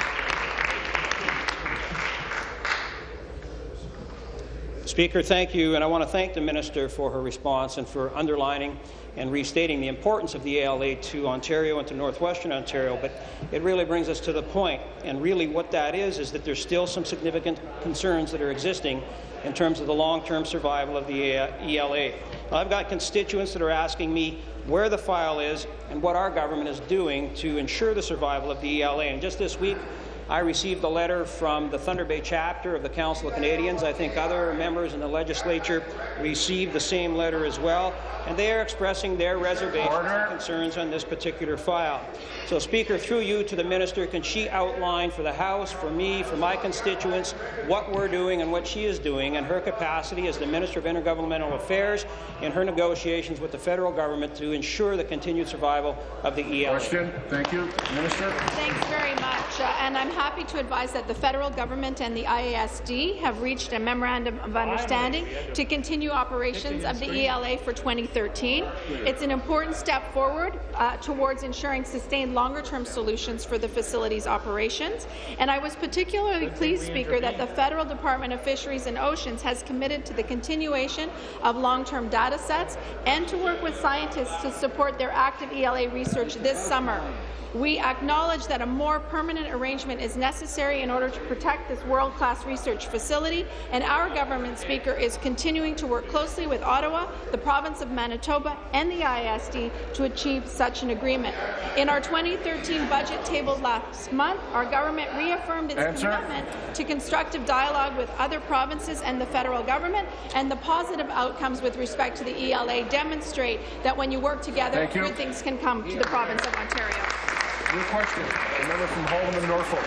Speaker, thank you, and I want to thank the Minister for her response and for underlining and restating the importance of the ELA to Ontario and to Northwestern Ontario, but it really brings us to the point, and really what that is that there's still some significant concerns that are existing in terms of the long-term survival of the ELA. Now, I've got constituents that are asking me where the file is and what our government is doing to ensure the survival of the ELA. And just this week, I received a letter from the Thunder Bay chapter of the Council of Canadians. I think other members in the legislature received the same letter as well, and they are expressing their reservations and concerns on this particular file. So, Speaker, through you to the Minister, can she outline for the House, for me, for my constituents, what we're doing and what she is doing in her capacity as the Minister of Intergovernmental Affairs in her negotiations with the federal government to ensure the continued survival of the ELA? Question. Thank you. Minister. Thanks very much. And I'm happy to advise that the federal government and the IASD have reached a memorandum of understanding to continue operations of the ELA for 2013. It's an important step forward towards ensuring sustained longer-term solutions for the facility's operations. And I was particularly pleased, Speaker, that the Federal Department of Fisheries and Oceans has committed to the continuation of long-term data sets and to work with scientists to support their active ELA research this summer. We acknowledge that a more permanent arrangement is necessary in order to protect this world-class research facility, and our government, Speaker, is continuing to work closely with Ottawa, the province of Manitoba, and the ISD to achieve such an agreement. In our 2013 budget tabled last month, our government reaffirmed its commitment to constructive dialogue with other provinces and the federal government, and the positive outcomes with respect to the ELA demonstrate that when you work together, good things can come to the province of Ontario. Your question. The member from Haldimand Norfolk.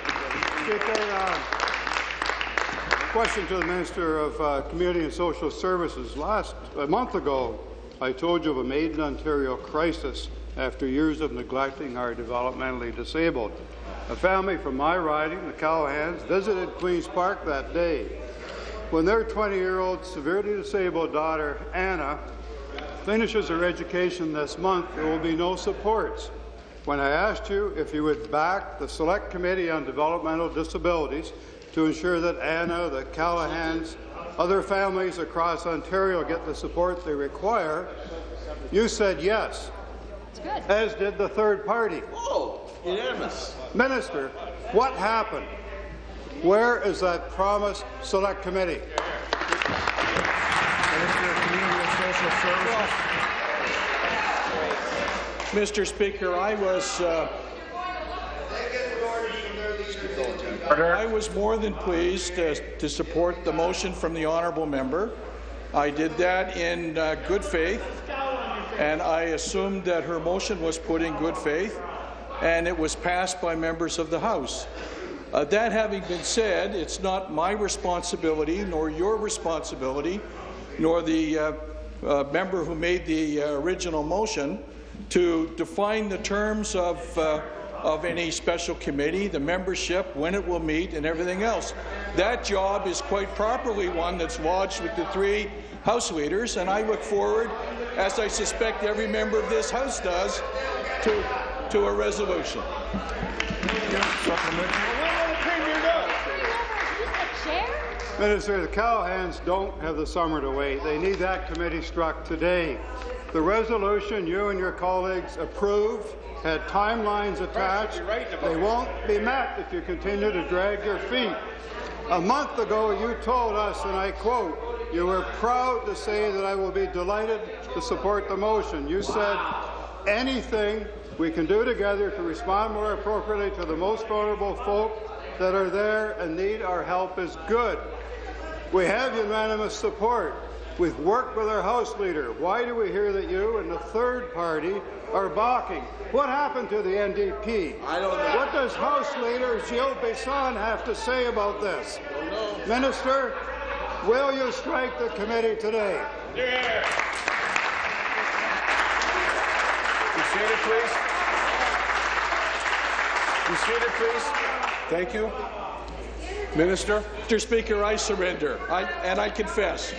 Speaker, question to the Minister of Community and Social Services. A month ago, I told you of a Made in Ontario crisis after years of neglecting our developmentally disabled. A family from my riding, the Callahans, visited Queen's Park that day. When their 20-year-old severely disabled daughter, Anna, finishes her education this month, there will be no supports. When I asked you if you would back the Select Committee on Developmental Disabilities to ensure that Anna, the Callahans, other families across Ontario get the support they require, you said yes, as did the third party. Oh, unanimous. Minister, what happened? Where is that promised Select Committee? Minister of Community and Social Services. Mr. Speaker, I was more than pleased to support the motion from the honourable member. I did that in good faith, and I assumed that her motion was put in good faith, and it was passed by members of the House. That having been said, it's not my responsibility, nor your responsibility, nor the member who made the original motion to define the terms of any special committee, the membership, when it will meet, and everything else. That job is quite properly one that's lodged with the three House leaders, and I look forward, as I suspect every member of this House does, to a resolution. Minister, the Callahans don't have the summer to wait. They need that committee struck today. The resolution you and your colleagues approved had timelines attached. They won't be met if you continue to drag your feet. A month ago, you told us, and I quote, you were proud to say that I will be delighted to support the motion. You said anything we can do together to respond more appropriately to the most vulnerable folk that are there and need our help is good. We have unanimous support. We've worked with our House Leader. Why do we hear that you and the third party are balking? What happened to the NDP? I don't know. What does House Leader Gilles Bisson have to say about this? Minister, will you strike the committee today? Yeah. Be seated, please. Be seated, please. Thank you. Minister. Mr. Speaker, I surrender, and I confess.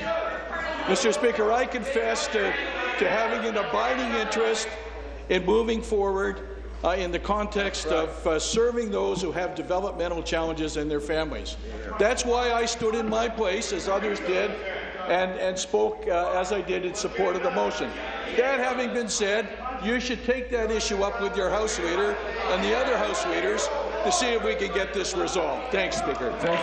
Mr. Speaker, I confess to having an abiding interest in moving forward in the context of serving those who have developmental challenges in their families. That's why I stood in my place, as others did, and spoke as I did in support of the motion. That having been said, you should take that issue up with your House Leader and the other House Leaders to see if we can get this resolved. Thanks, Speaker. Thank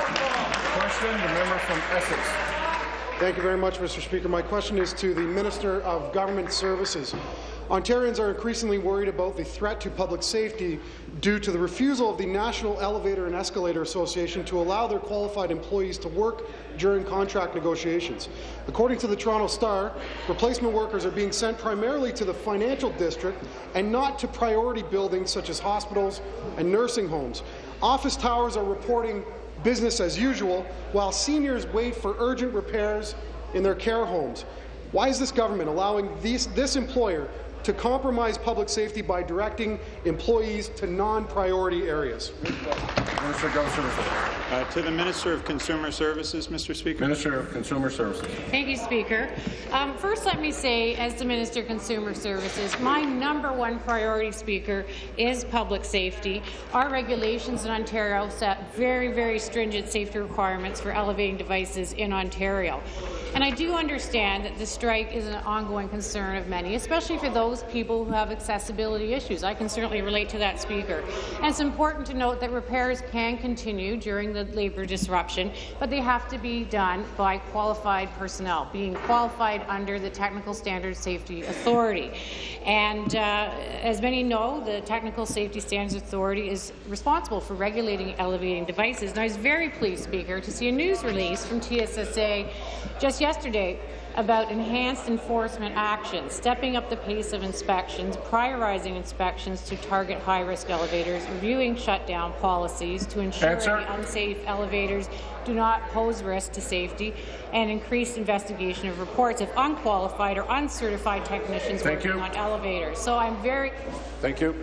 you. Question, the member from Essex. Thank you very much, Mr. Speaker. My question is to the Minister of Government Services. Ontarians are increasingly worried about the threat to public safety due to the refusal of the National Elevator and Escalator Association to allow their qualified employees to work during contract negotiations. According to the Toronto Star, replacement workers are being sent primarily to the financial district and not to priority buildings such as hospitals and nursing homes. Office towers are reporting business as usual, while seniors wait for urgent repairs in their care homes. Why is this government allowing this employer to compromise public safety by directing employees to non-priority areas? Minister of Government Services. To the Minister of Consumer Services, Mr. Speaker. Minister of Consumer Services. Thank you, Speaker. First, let me say, as the Minister of Consumer Services, my #1 priority, Speaker, is public safety. Our regulations in Ontario set very, very stringent safety requirements for elevating devices in Ontario. And I do understand that the strike is an ongoing concern of many, especially for those people who have accessibility issues. I can certainly relate to that, Speaker. And it's important to note that repairs can continue during the labour disruption, but they have to be done by qualified personnel, being qualified under the Technical Standards Safety Authority. And as many know, the Technical Safety Standards Authority is responsible for regulating elevating devices. And I was very pleased, Speaker, to see a news release from TSSA just yesterday about enhanced enforcement actions, stepping up the pace of inspections, prioritizing inspections to target high-risk elevators, reviewing shutdown policies to ensure the unsafe elevators do not pose risk to safety, and increased investigation of reports of unqualified or uncertified technicians working on elevators. So I'm very... Thank you.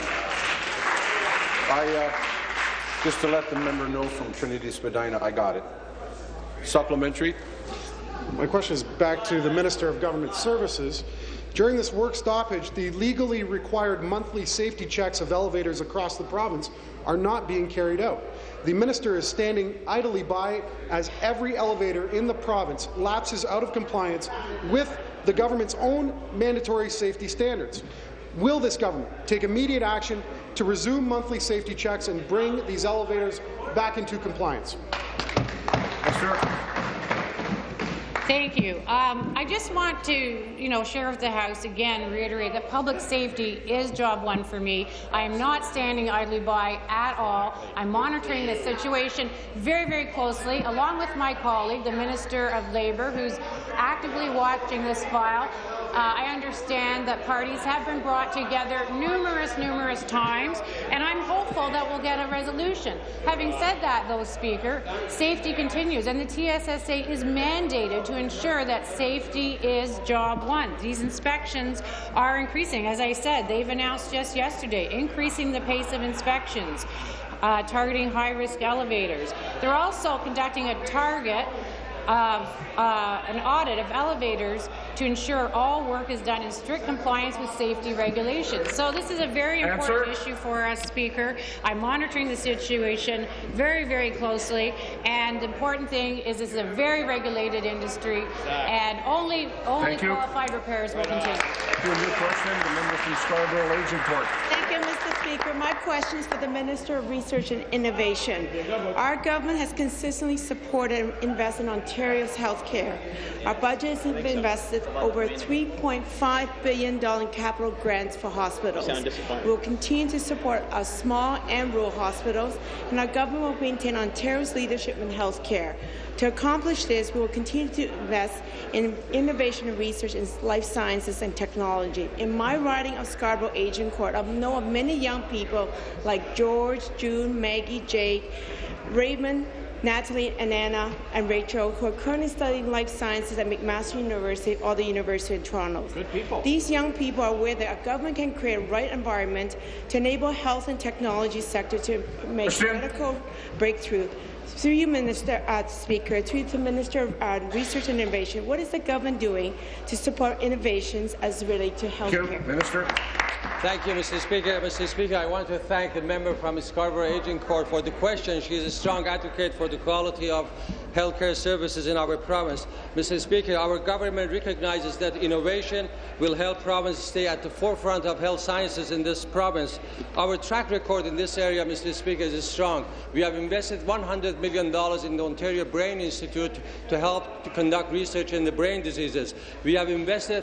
Just to let the member know from Trinity Spadina, I got it. Supplementary. My question is back to the Minister of Government Services. During this work stoppage, the legally required monthly safety checks of elevators across the province are not being carried out. The minister is standing idly by as every elevator in the province lapses out of compliance with the government's own mandatory safety standards. Will this government take immediate action to resume monthly safety checks and bring these elevators back into compliance? Thank you. I just want to, share with the House again, reiterate that public safety is job one for me. I am not standing idly by at all. I'm monitoring this situation very, very closely, along with my colleague, the Minister of Labour, who's actively watching this file. I understand that parties have been brought together numerous times, and I'm hopeful that we'll get a resolution. Having said that, though, Speaker, safety continues, and the TSSA is mandated to ensure that safety is job one. These inspections are increasing. As I said, they've announced just yesterday, increasing the pace of inspections, targeting high-risk elevators. They're also conducting a target of an audit of elevators to ensure all work is done in strict compliance with safety regulations. So this is a very important issue for us, Speaker. I'm monitoring the situation very, very closely, and the important thing is it's a very regulated industry, and only qualified repairs will continue. New question, the member from Scarborough Agincourt. Thank you, Mr. Speaker. My question is for the Minister of Research and Innovation. Our government has consistently supported and invested in Ontario's health care. Our budget has invested over $3.5 billion in capital grants for hospitals. We will continue to support our small and rural hospitals, and our government will maintain Ontario's leadership in health care. To accomplish this, we will continue to invest in innovation and research in life sciences and technology. In my riding of Scarborough-Agincourt, I know of many young people like George, June, Maggie, Jake, Raymond, Natalie, and Anna, and Rachel, who are currently studying life sciences at McMaster University or the University of Toronto. Good people. These young people are aware that our government can create a right environment to enable health and technology sector to make medical breakthrough. Through you, Minister, Speaker, through the Minister of Research and Innovation, what is the government doing to support innovations as related to health care? Minister. Thank you, Mr. Speaker. Mr. Speaker, I want to thank the member from Scarborough-Agincourt for the question. She is a strong advocate for the quality of healthcare services in our province. Mr. Speaker, our government recognizes that innovation will help province stay at the forefront of health sciences in this province. Our track record in this area, Mr. Speaker, is strong. We have invested $100 million in the Ontario Brain Institute to help to conduct research in the brain diseases. We have invested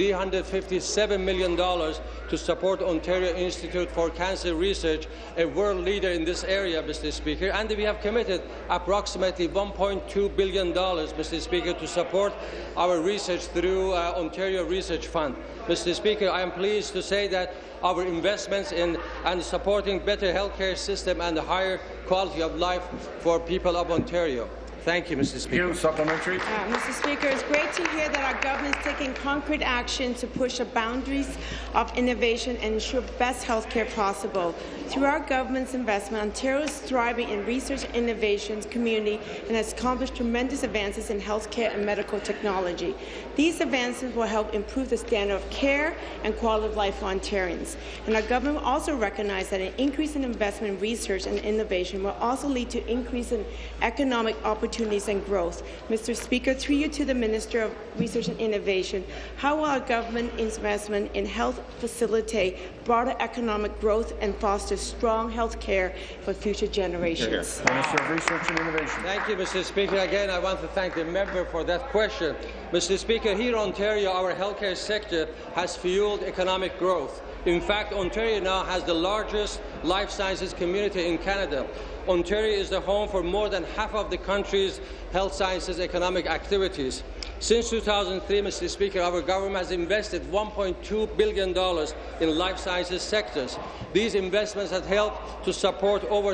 $357 million to support Ontario Institute for Cancer Research, a world leader in this area, Mr. Speaker, and we have committed approximately $1.2 billion, Mr. Speaker, to support our research through Ontario Research Fund. Mr. Speaker, I am pleased to say that our investments in and supporting better healthcare system and a higher quality of life for people of Ontario. Thank you, Mr. Speaker. Supplementary. Mr. Speaker, it's great to hear that our government is taking concrete action to push the boundaries of innovation and ensure best health care possible. Through our government's investment, Ontario is thriving in research and innovations community and has accomplished tremendous advances in health care and medical technology. These advances will help improve the standard of care and quality of life for Ontarians. And our government also recognizes that an increase in investment in research and innovation will also lead to increase in economic opportunities and growth. Mr. Speaker, through you to the Minister of Research and Innovation, how will our government investment in health facilitate broader economic growth and foster strong health care for future generations? Minister of Research and Innovation. Thank you, Mr. Speaker. Again, I want to thank the member for that question. Mr. Speaker, here in Ontario, our healthcare sector has fueled economic growth. In fact, Ontario now has the largest life sciences community in Canada. Ontario is the home for more than half of the country's health sciences economic activities. Since 2003, Mr. Speaker, our government has invested $1.2 billion in life sciences sectors. These investments have helped to support over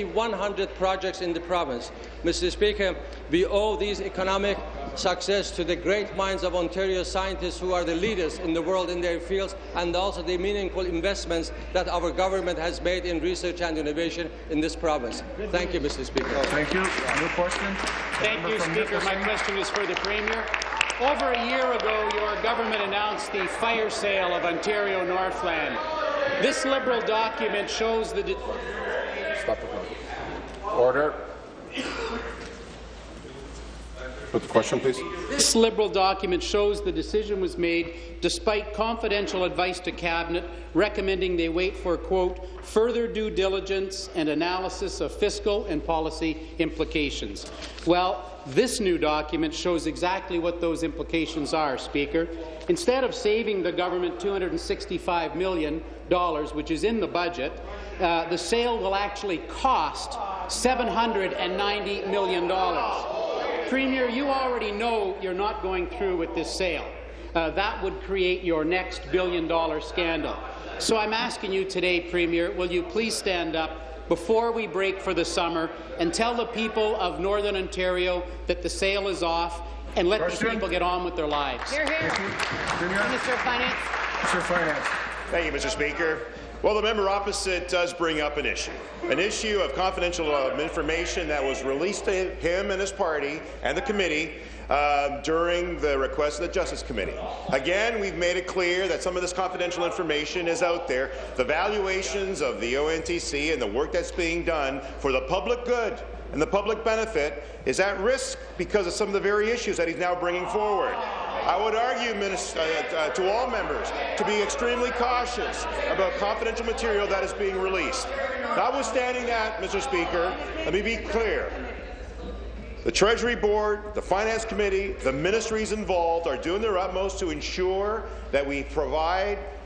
2,100 projects in the province. Mr. Speaker, we owe these economic success to the great minds of Ontario scientists who are the leaders in the world in their fields, and also the meaningful investments that our government has made in research and innovation in this province. Thank you, Mr. Speaker. Thank you. No question. Thank you, Speaker. My question is for the Premier. Over a year ago, your government announced the fire sale of Ontario Northland. This Liberal document shows the... Stop the clock. Order. Put the question, please. This Liberal document shows the decision was made despite confidential advice to Cabinet recommending they wait for, quote, further due diligence and analysis of fiscal and policy implications. Well, this new document shows exactly what those implications are, Speaker. Instead of saving the government $265 million, which is in the budget, the sale will actually cost $790 million. Premier, you already know you're not going through with this sale. That would create your next billion-dollar scandal. So I'm asking you today, Premier, will you please stand up before we break for the summer and tell the people of Northern Ontario that the sale is off and let these people get on with their lives? Hear, hear. Minister of Finance. Minister of Finance. Thank you, Mr. Speaker. Well, the member opposite does bring up an issue of confidential information that was released to him and his party and the committee during the request of the Justice Committee. Again, we've made it clear that some of this confidential information is out there. The valuations of the ONTC and the work that's being done for the public good and the public benefit is at risk because of some of the very issues that he's now bringing forward. I would argue, to all members, to be extremely cautious about confidential material that is being released. Notwithstanding that, Mr. Speaker, let me be clear. The Treasury Board, the Finance Committee, the ministries involved are doing their utmost to ensure that we provide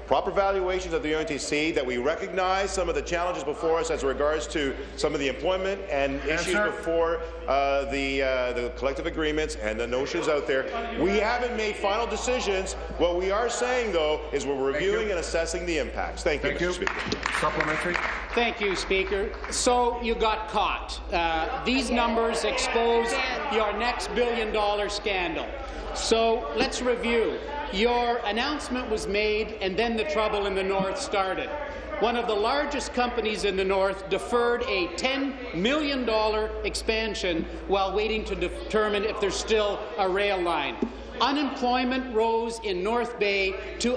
proper valuations of the UNTC, that we recognize some of the challenges before us as regards to some of the employment and issues before the collective agreements and the notions out there. We haven't made final decisions. What we are saying, though, is we're reviewing and assessing the impacts. Thank you, Mr. Speaker. Supplementary. Thank you, Speaker. So you got caught. These numbers expose your next billion-dollar scandal. So let's review. Your announcement was made, and then the trouble in the North started. One of the largest companies in the North deferred a $10 million expansion while waiting to determine if there's still a rail line. Unemployment rose in North Bay to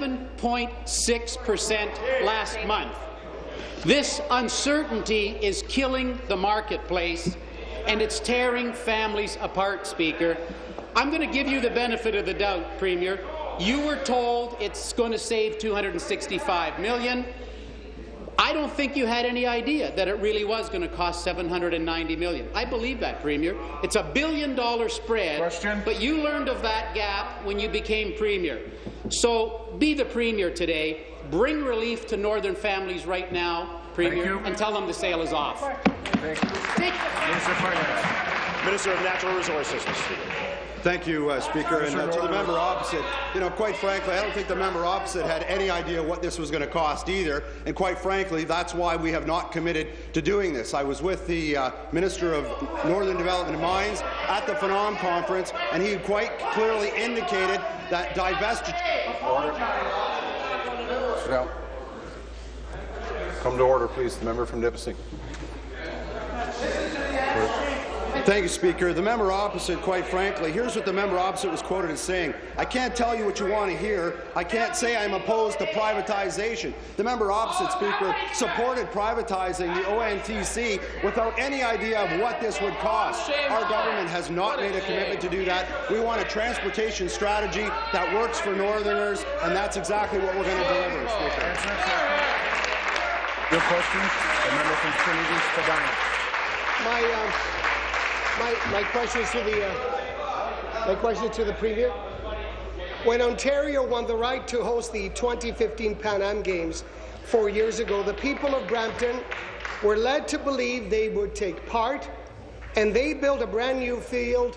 11.6% last month. This uncertainty is killing the marketplace, and it's tearing families apart, Speaker. I'm going to give you the benefit of the doubt, Premier. You were told it's going to save $265 million. I don't think you had any idea that it really was going to cost $790 million. I believe that, Premier. It's a $1 billion spread, but you learned of that gap when you became Premier. So be the Premier today. Bring relief to Northern families right now, Premier, and tell them the sale is off. Thank you. Minister of Natural Resources, Mr. Speaker. Thank you, Speaker. And to the member opposite, quite frankly, I don't think the member opposite had any idea what this was going to cost either. And quite frankly, that's why we have not committed to doing this. I was with the Minister of Northern Development and Mines at the Phenom conference, and he quite clearly indicated that divestiture. Sit down. Come to order, please. The member from Nipissing. Thank you, Speaker. The member opposite, quite frankly, here's what the member opposite was quoted as saying. I can't tell you what you want to hear. I can't say I'm opposed to privatization. The member opposite, Speaker, supported privatizing the ONTC without any idea of what this would cost. Our government has not made a commitment to do that. We want a transportation strategy that works for Northerners, and that's exactly what we're going to deliver, Speaker. Your question, the member from Trinity, Spadina. My question is to the Premier. When Ontario won the right to host the 2015 Pan Am Games 4 years ago, the people of Brampton were led to believe they would take part, and they built a brand new field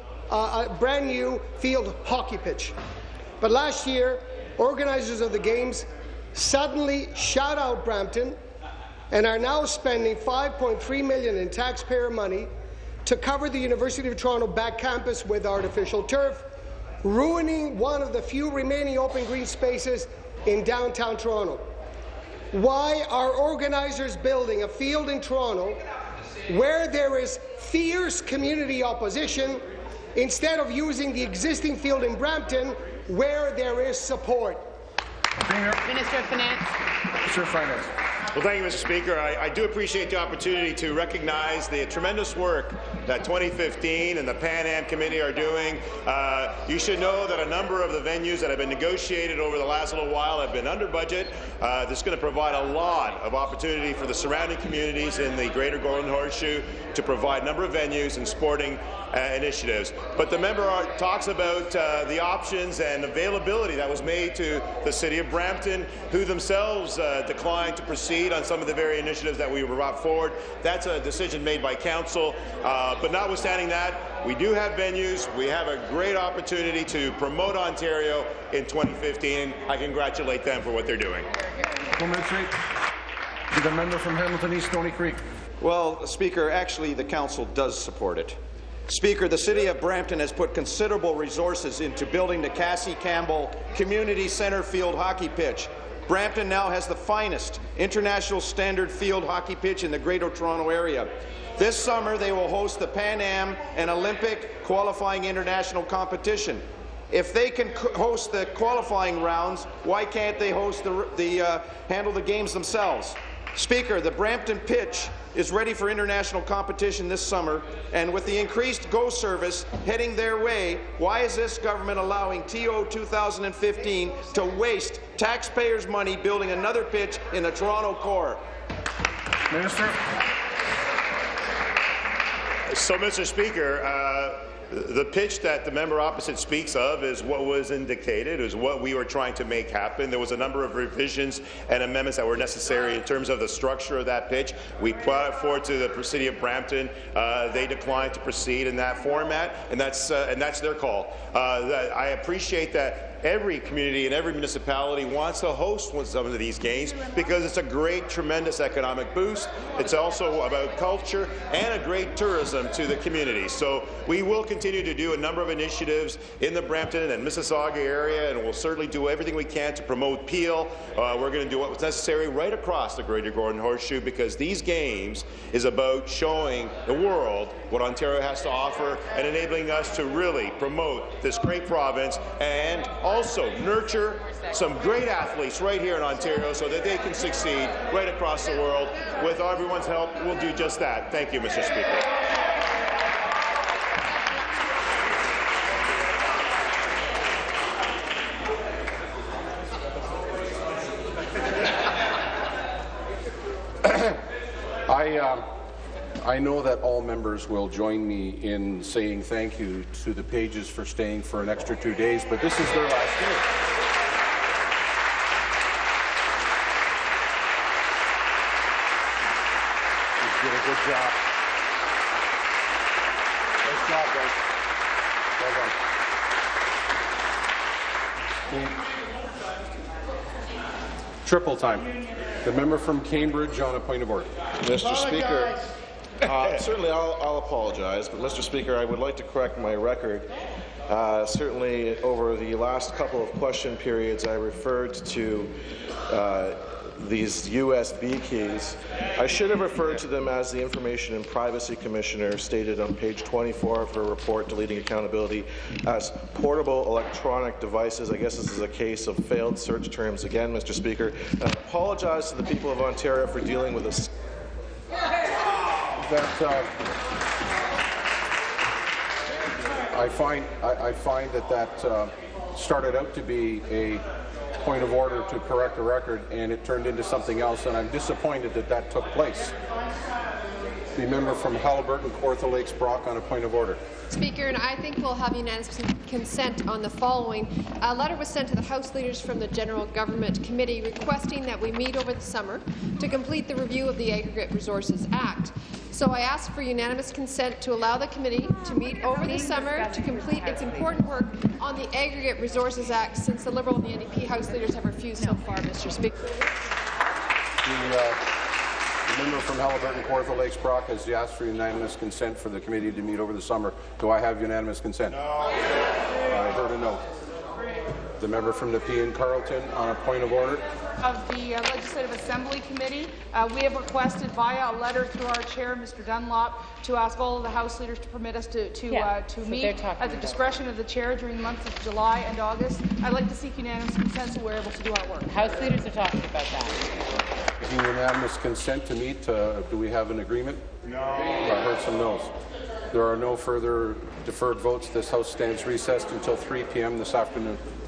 hockey pitch. But last year, organizers of the Games suddenly shut out Brampton and are now spending $5.3 million in taxpayer money to cover the University of Toronto back campus with artificial turf, ruining one of the few remaining open green spaces in downtown Toronto. Why are organizers building a field in Toronto where there is fierce community opposition instead of using the existing field in Brampton where there is support? Minister of Finance. Minister of Finance. Well, thank you, Mr. Speaker. I do appreciate the opportunity to recognize the tremendous work that 2015 and the Pan Am Committee are doing. You should know that a number of the venues that have been negotiated over the last little while have been under budget. This is going to provide a lot of opportunity for the surrounding communities in the Greater Golden Horseshoe to provide a number of venues and sporting initiatives. But the member talks about the options and availability that was made to the City of Brampton, who themselves declined to proceed on some of the very initiatives that we brought forward. That's a decision made by Council. But notwithstanding that, we do have venues. We have a great opportunity to promote Ontario in 2015. I congratulate them for what they're doing. To the member from Hamilton East, Stony Creek. Well, Speaker, actually the Council does support it. Speaker, the City of Brampton has put considerable resources into building the Cassie Campbell Community Centre field hockey pitch. Brampton now has the finest international standard field hockey pitch in the Greater Toronto area. This summer, they will host the Pan Am and Olympic qualifying international competition. If they can host the qualifying rounds, why can't they host handle the games themselves? Speaker, the Brampton pitch is ready for international competition this summer, and with the increased GO service heading their way, why is this government allowing TO 2015 to waste taxpayers' money building another pitch in the Toronto core? Minister. So, Mr. Speaker, The pitch that the member opposite speaks of is what was indicated, is what we were trying to make happen. There was a number of revisions and amendments that were necessary in terms of the structure of that pitch. We brought it forward to the City of Brampton. They declined to proceed in that format, and that's their call. I appreciate that every community and every municipality wants to host some of these games because it's a great, tremendous economic boost. It's also about culture and a great tourism to the community. So we will continue to do a number of initiatives in the Brampton and Mississauga area, and we'll certainly do everything we can to promote Peel. We're going to do what's necessary right across the Greater Gordon Horseshoe, because these games is about showing the world what Ontario has to offer and enabling us to really promote this great province and also nurture some great athletes right here in Ontario so that they can succeed right across the world. With everyone's help, we'll do just that. Thank you, Mr. Speaker. I know that all members will join me in saying thank you to the Pages for staying for an extra 2 days, but this is their last day. You did a good job. Nice job, guys. Well done. Triple time. The member from Cambridge on a point of order. Mr. Speaker, certainly I'll apologize, but Mr. Speaker, I would like to correct my record. Certainly over the last couple of question periods, I referred to these USB keys. I should have referred to them as the Information and Privacy Commissioner stated on page 24 of her report, Deleting Accountability, as portable electronic devices. I guess this is a case of failed search terms again, Mr. Speaker. And I apologize to the people of Ontario for dealing with this. I find that started out to be a point of order to correct a record, and it turned into something else, and I'm disappointed that that took place. The member from Haliburton, Kawartha Lakes Brock on a point of order. Speaker, and I think we'll have unanimous consent on the following. A letter was sent to the House leaders from the General Government Committee requesting that we meet over the summer to complete the review of the Aggregate Resources Act. So I ask for unanimous consent to allow the committee to meet over the summer to complete its important work on the Aggregate Resources Act, since the Liberal and the NDP House leaders have refused so far, Mr. Speaker. The member from Haliburton, Kawartha Lakes Brock has asked for unanimous consent for the committee to meet over the summer. Do I have unanimous consent? No. I heard a no. The member from Nepean Carleton on a point of order. Of the Legislative Assembly Committee, we have requested via a letter through our chair, Mr. Dunlop, to ask all of the House leaders to permit us to meet at the discretion of the chair during the months of July and August. I'd like to seek unanimous consent so we're able to do our work. House leaders are talking about that. Unanimous consent to meet. Do we have an agreement? No. I heard some no's. There are no further deferred votes. This House stands recessed until 3 p.m. this afternoon.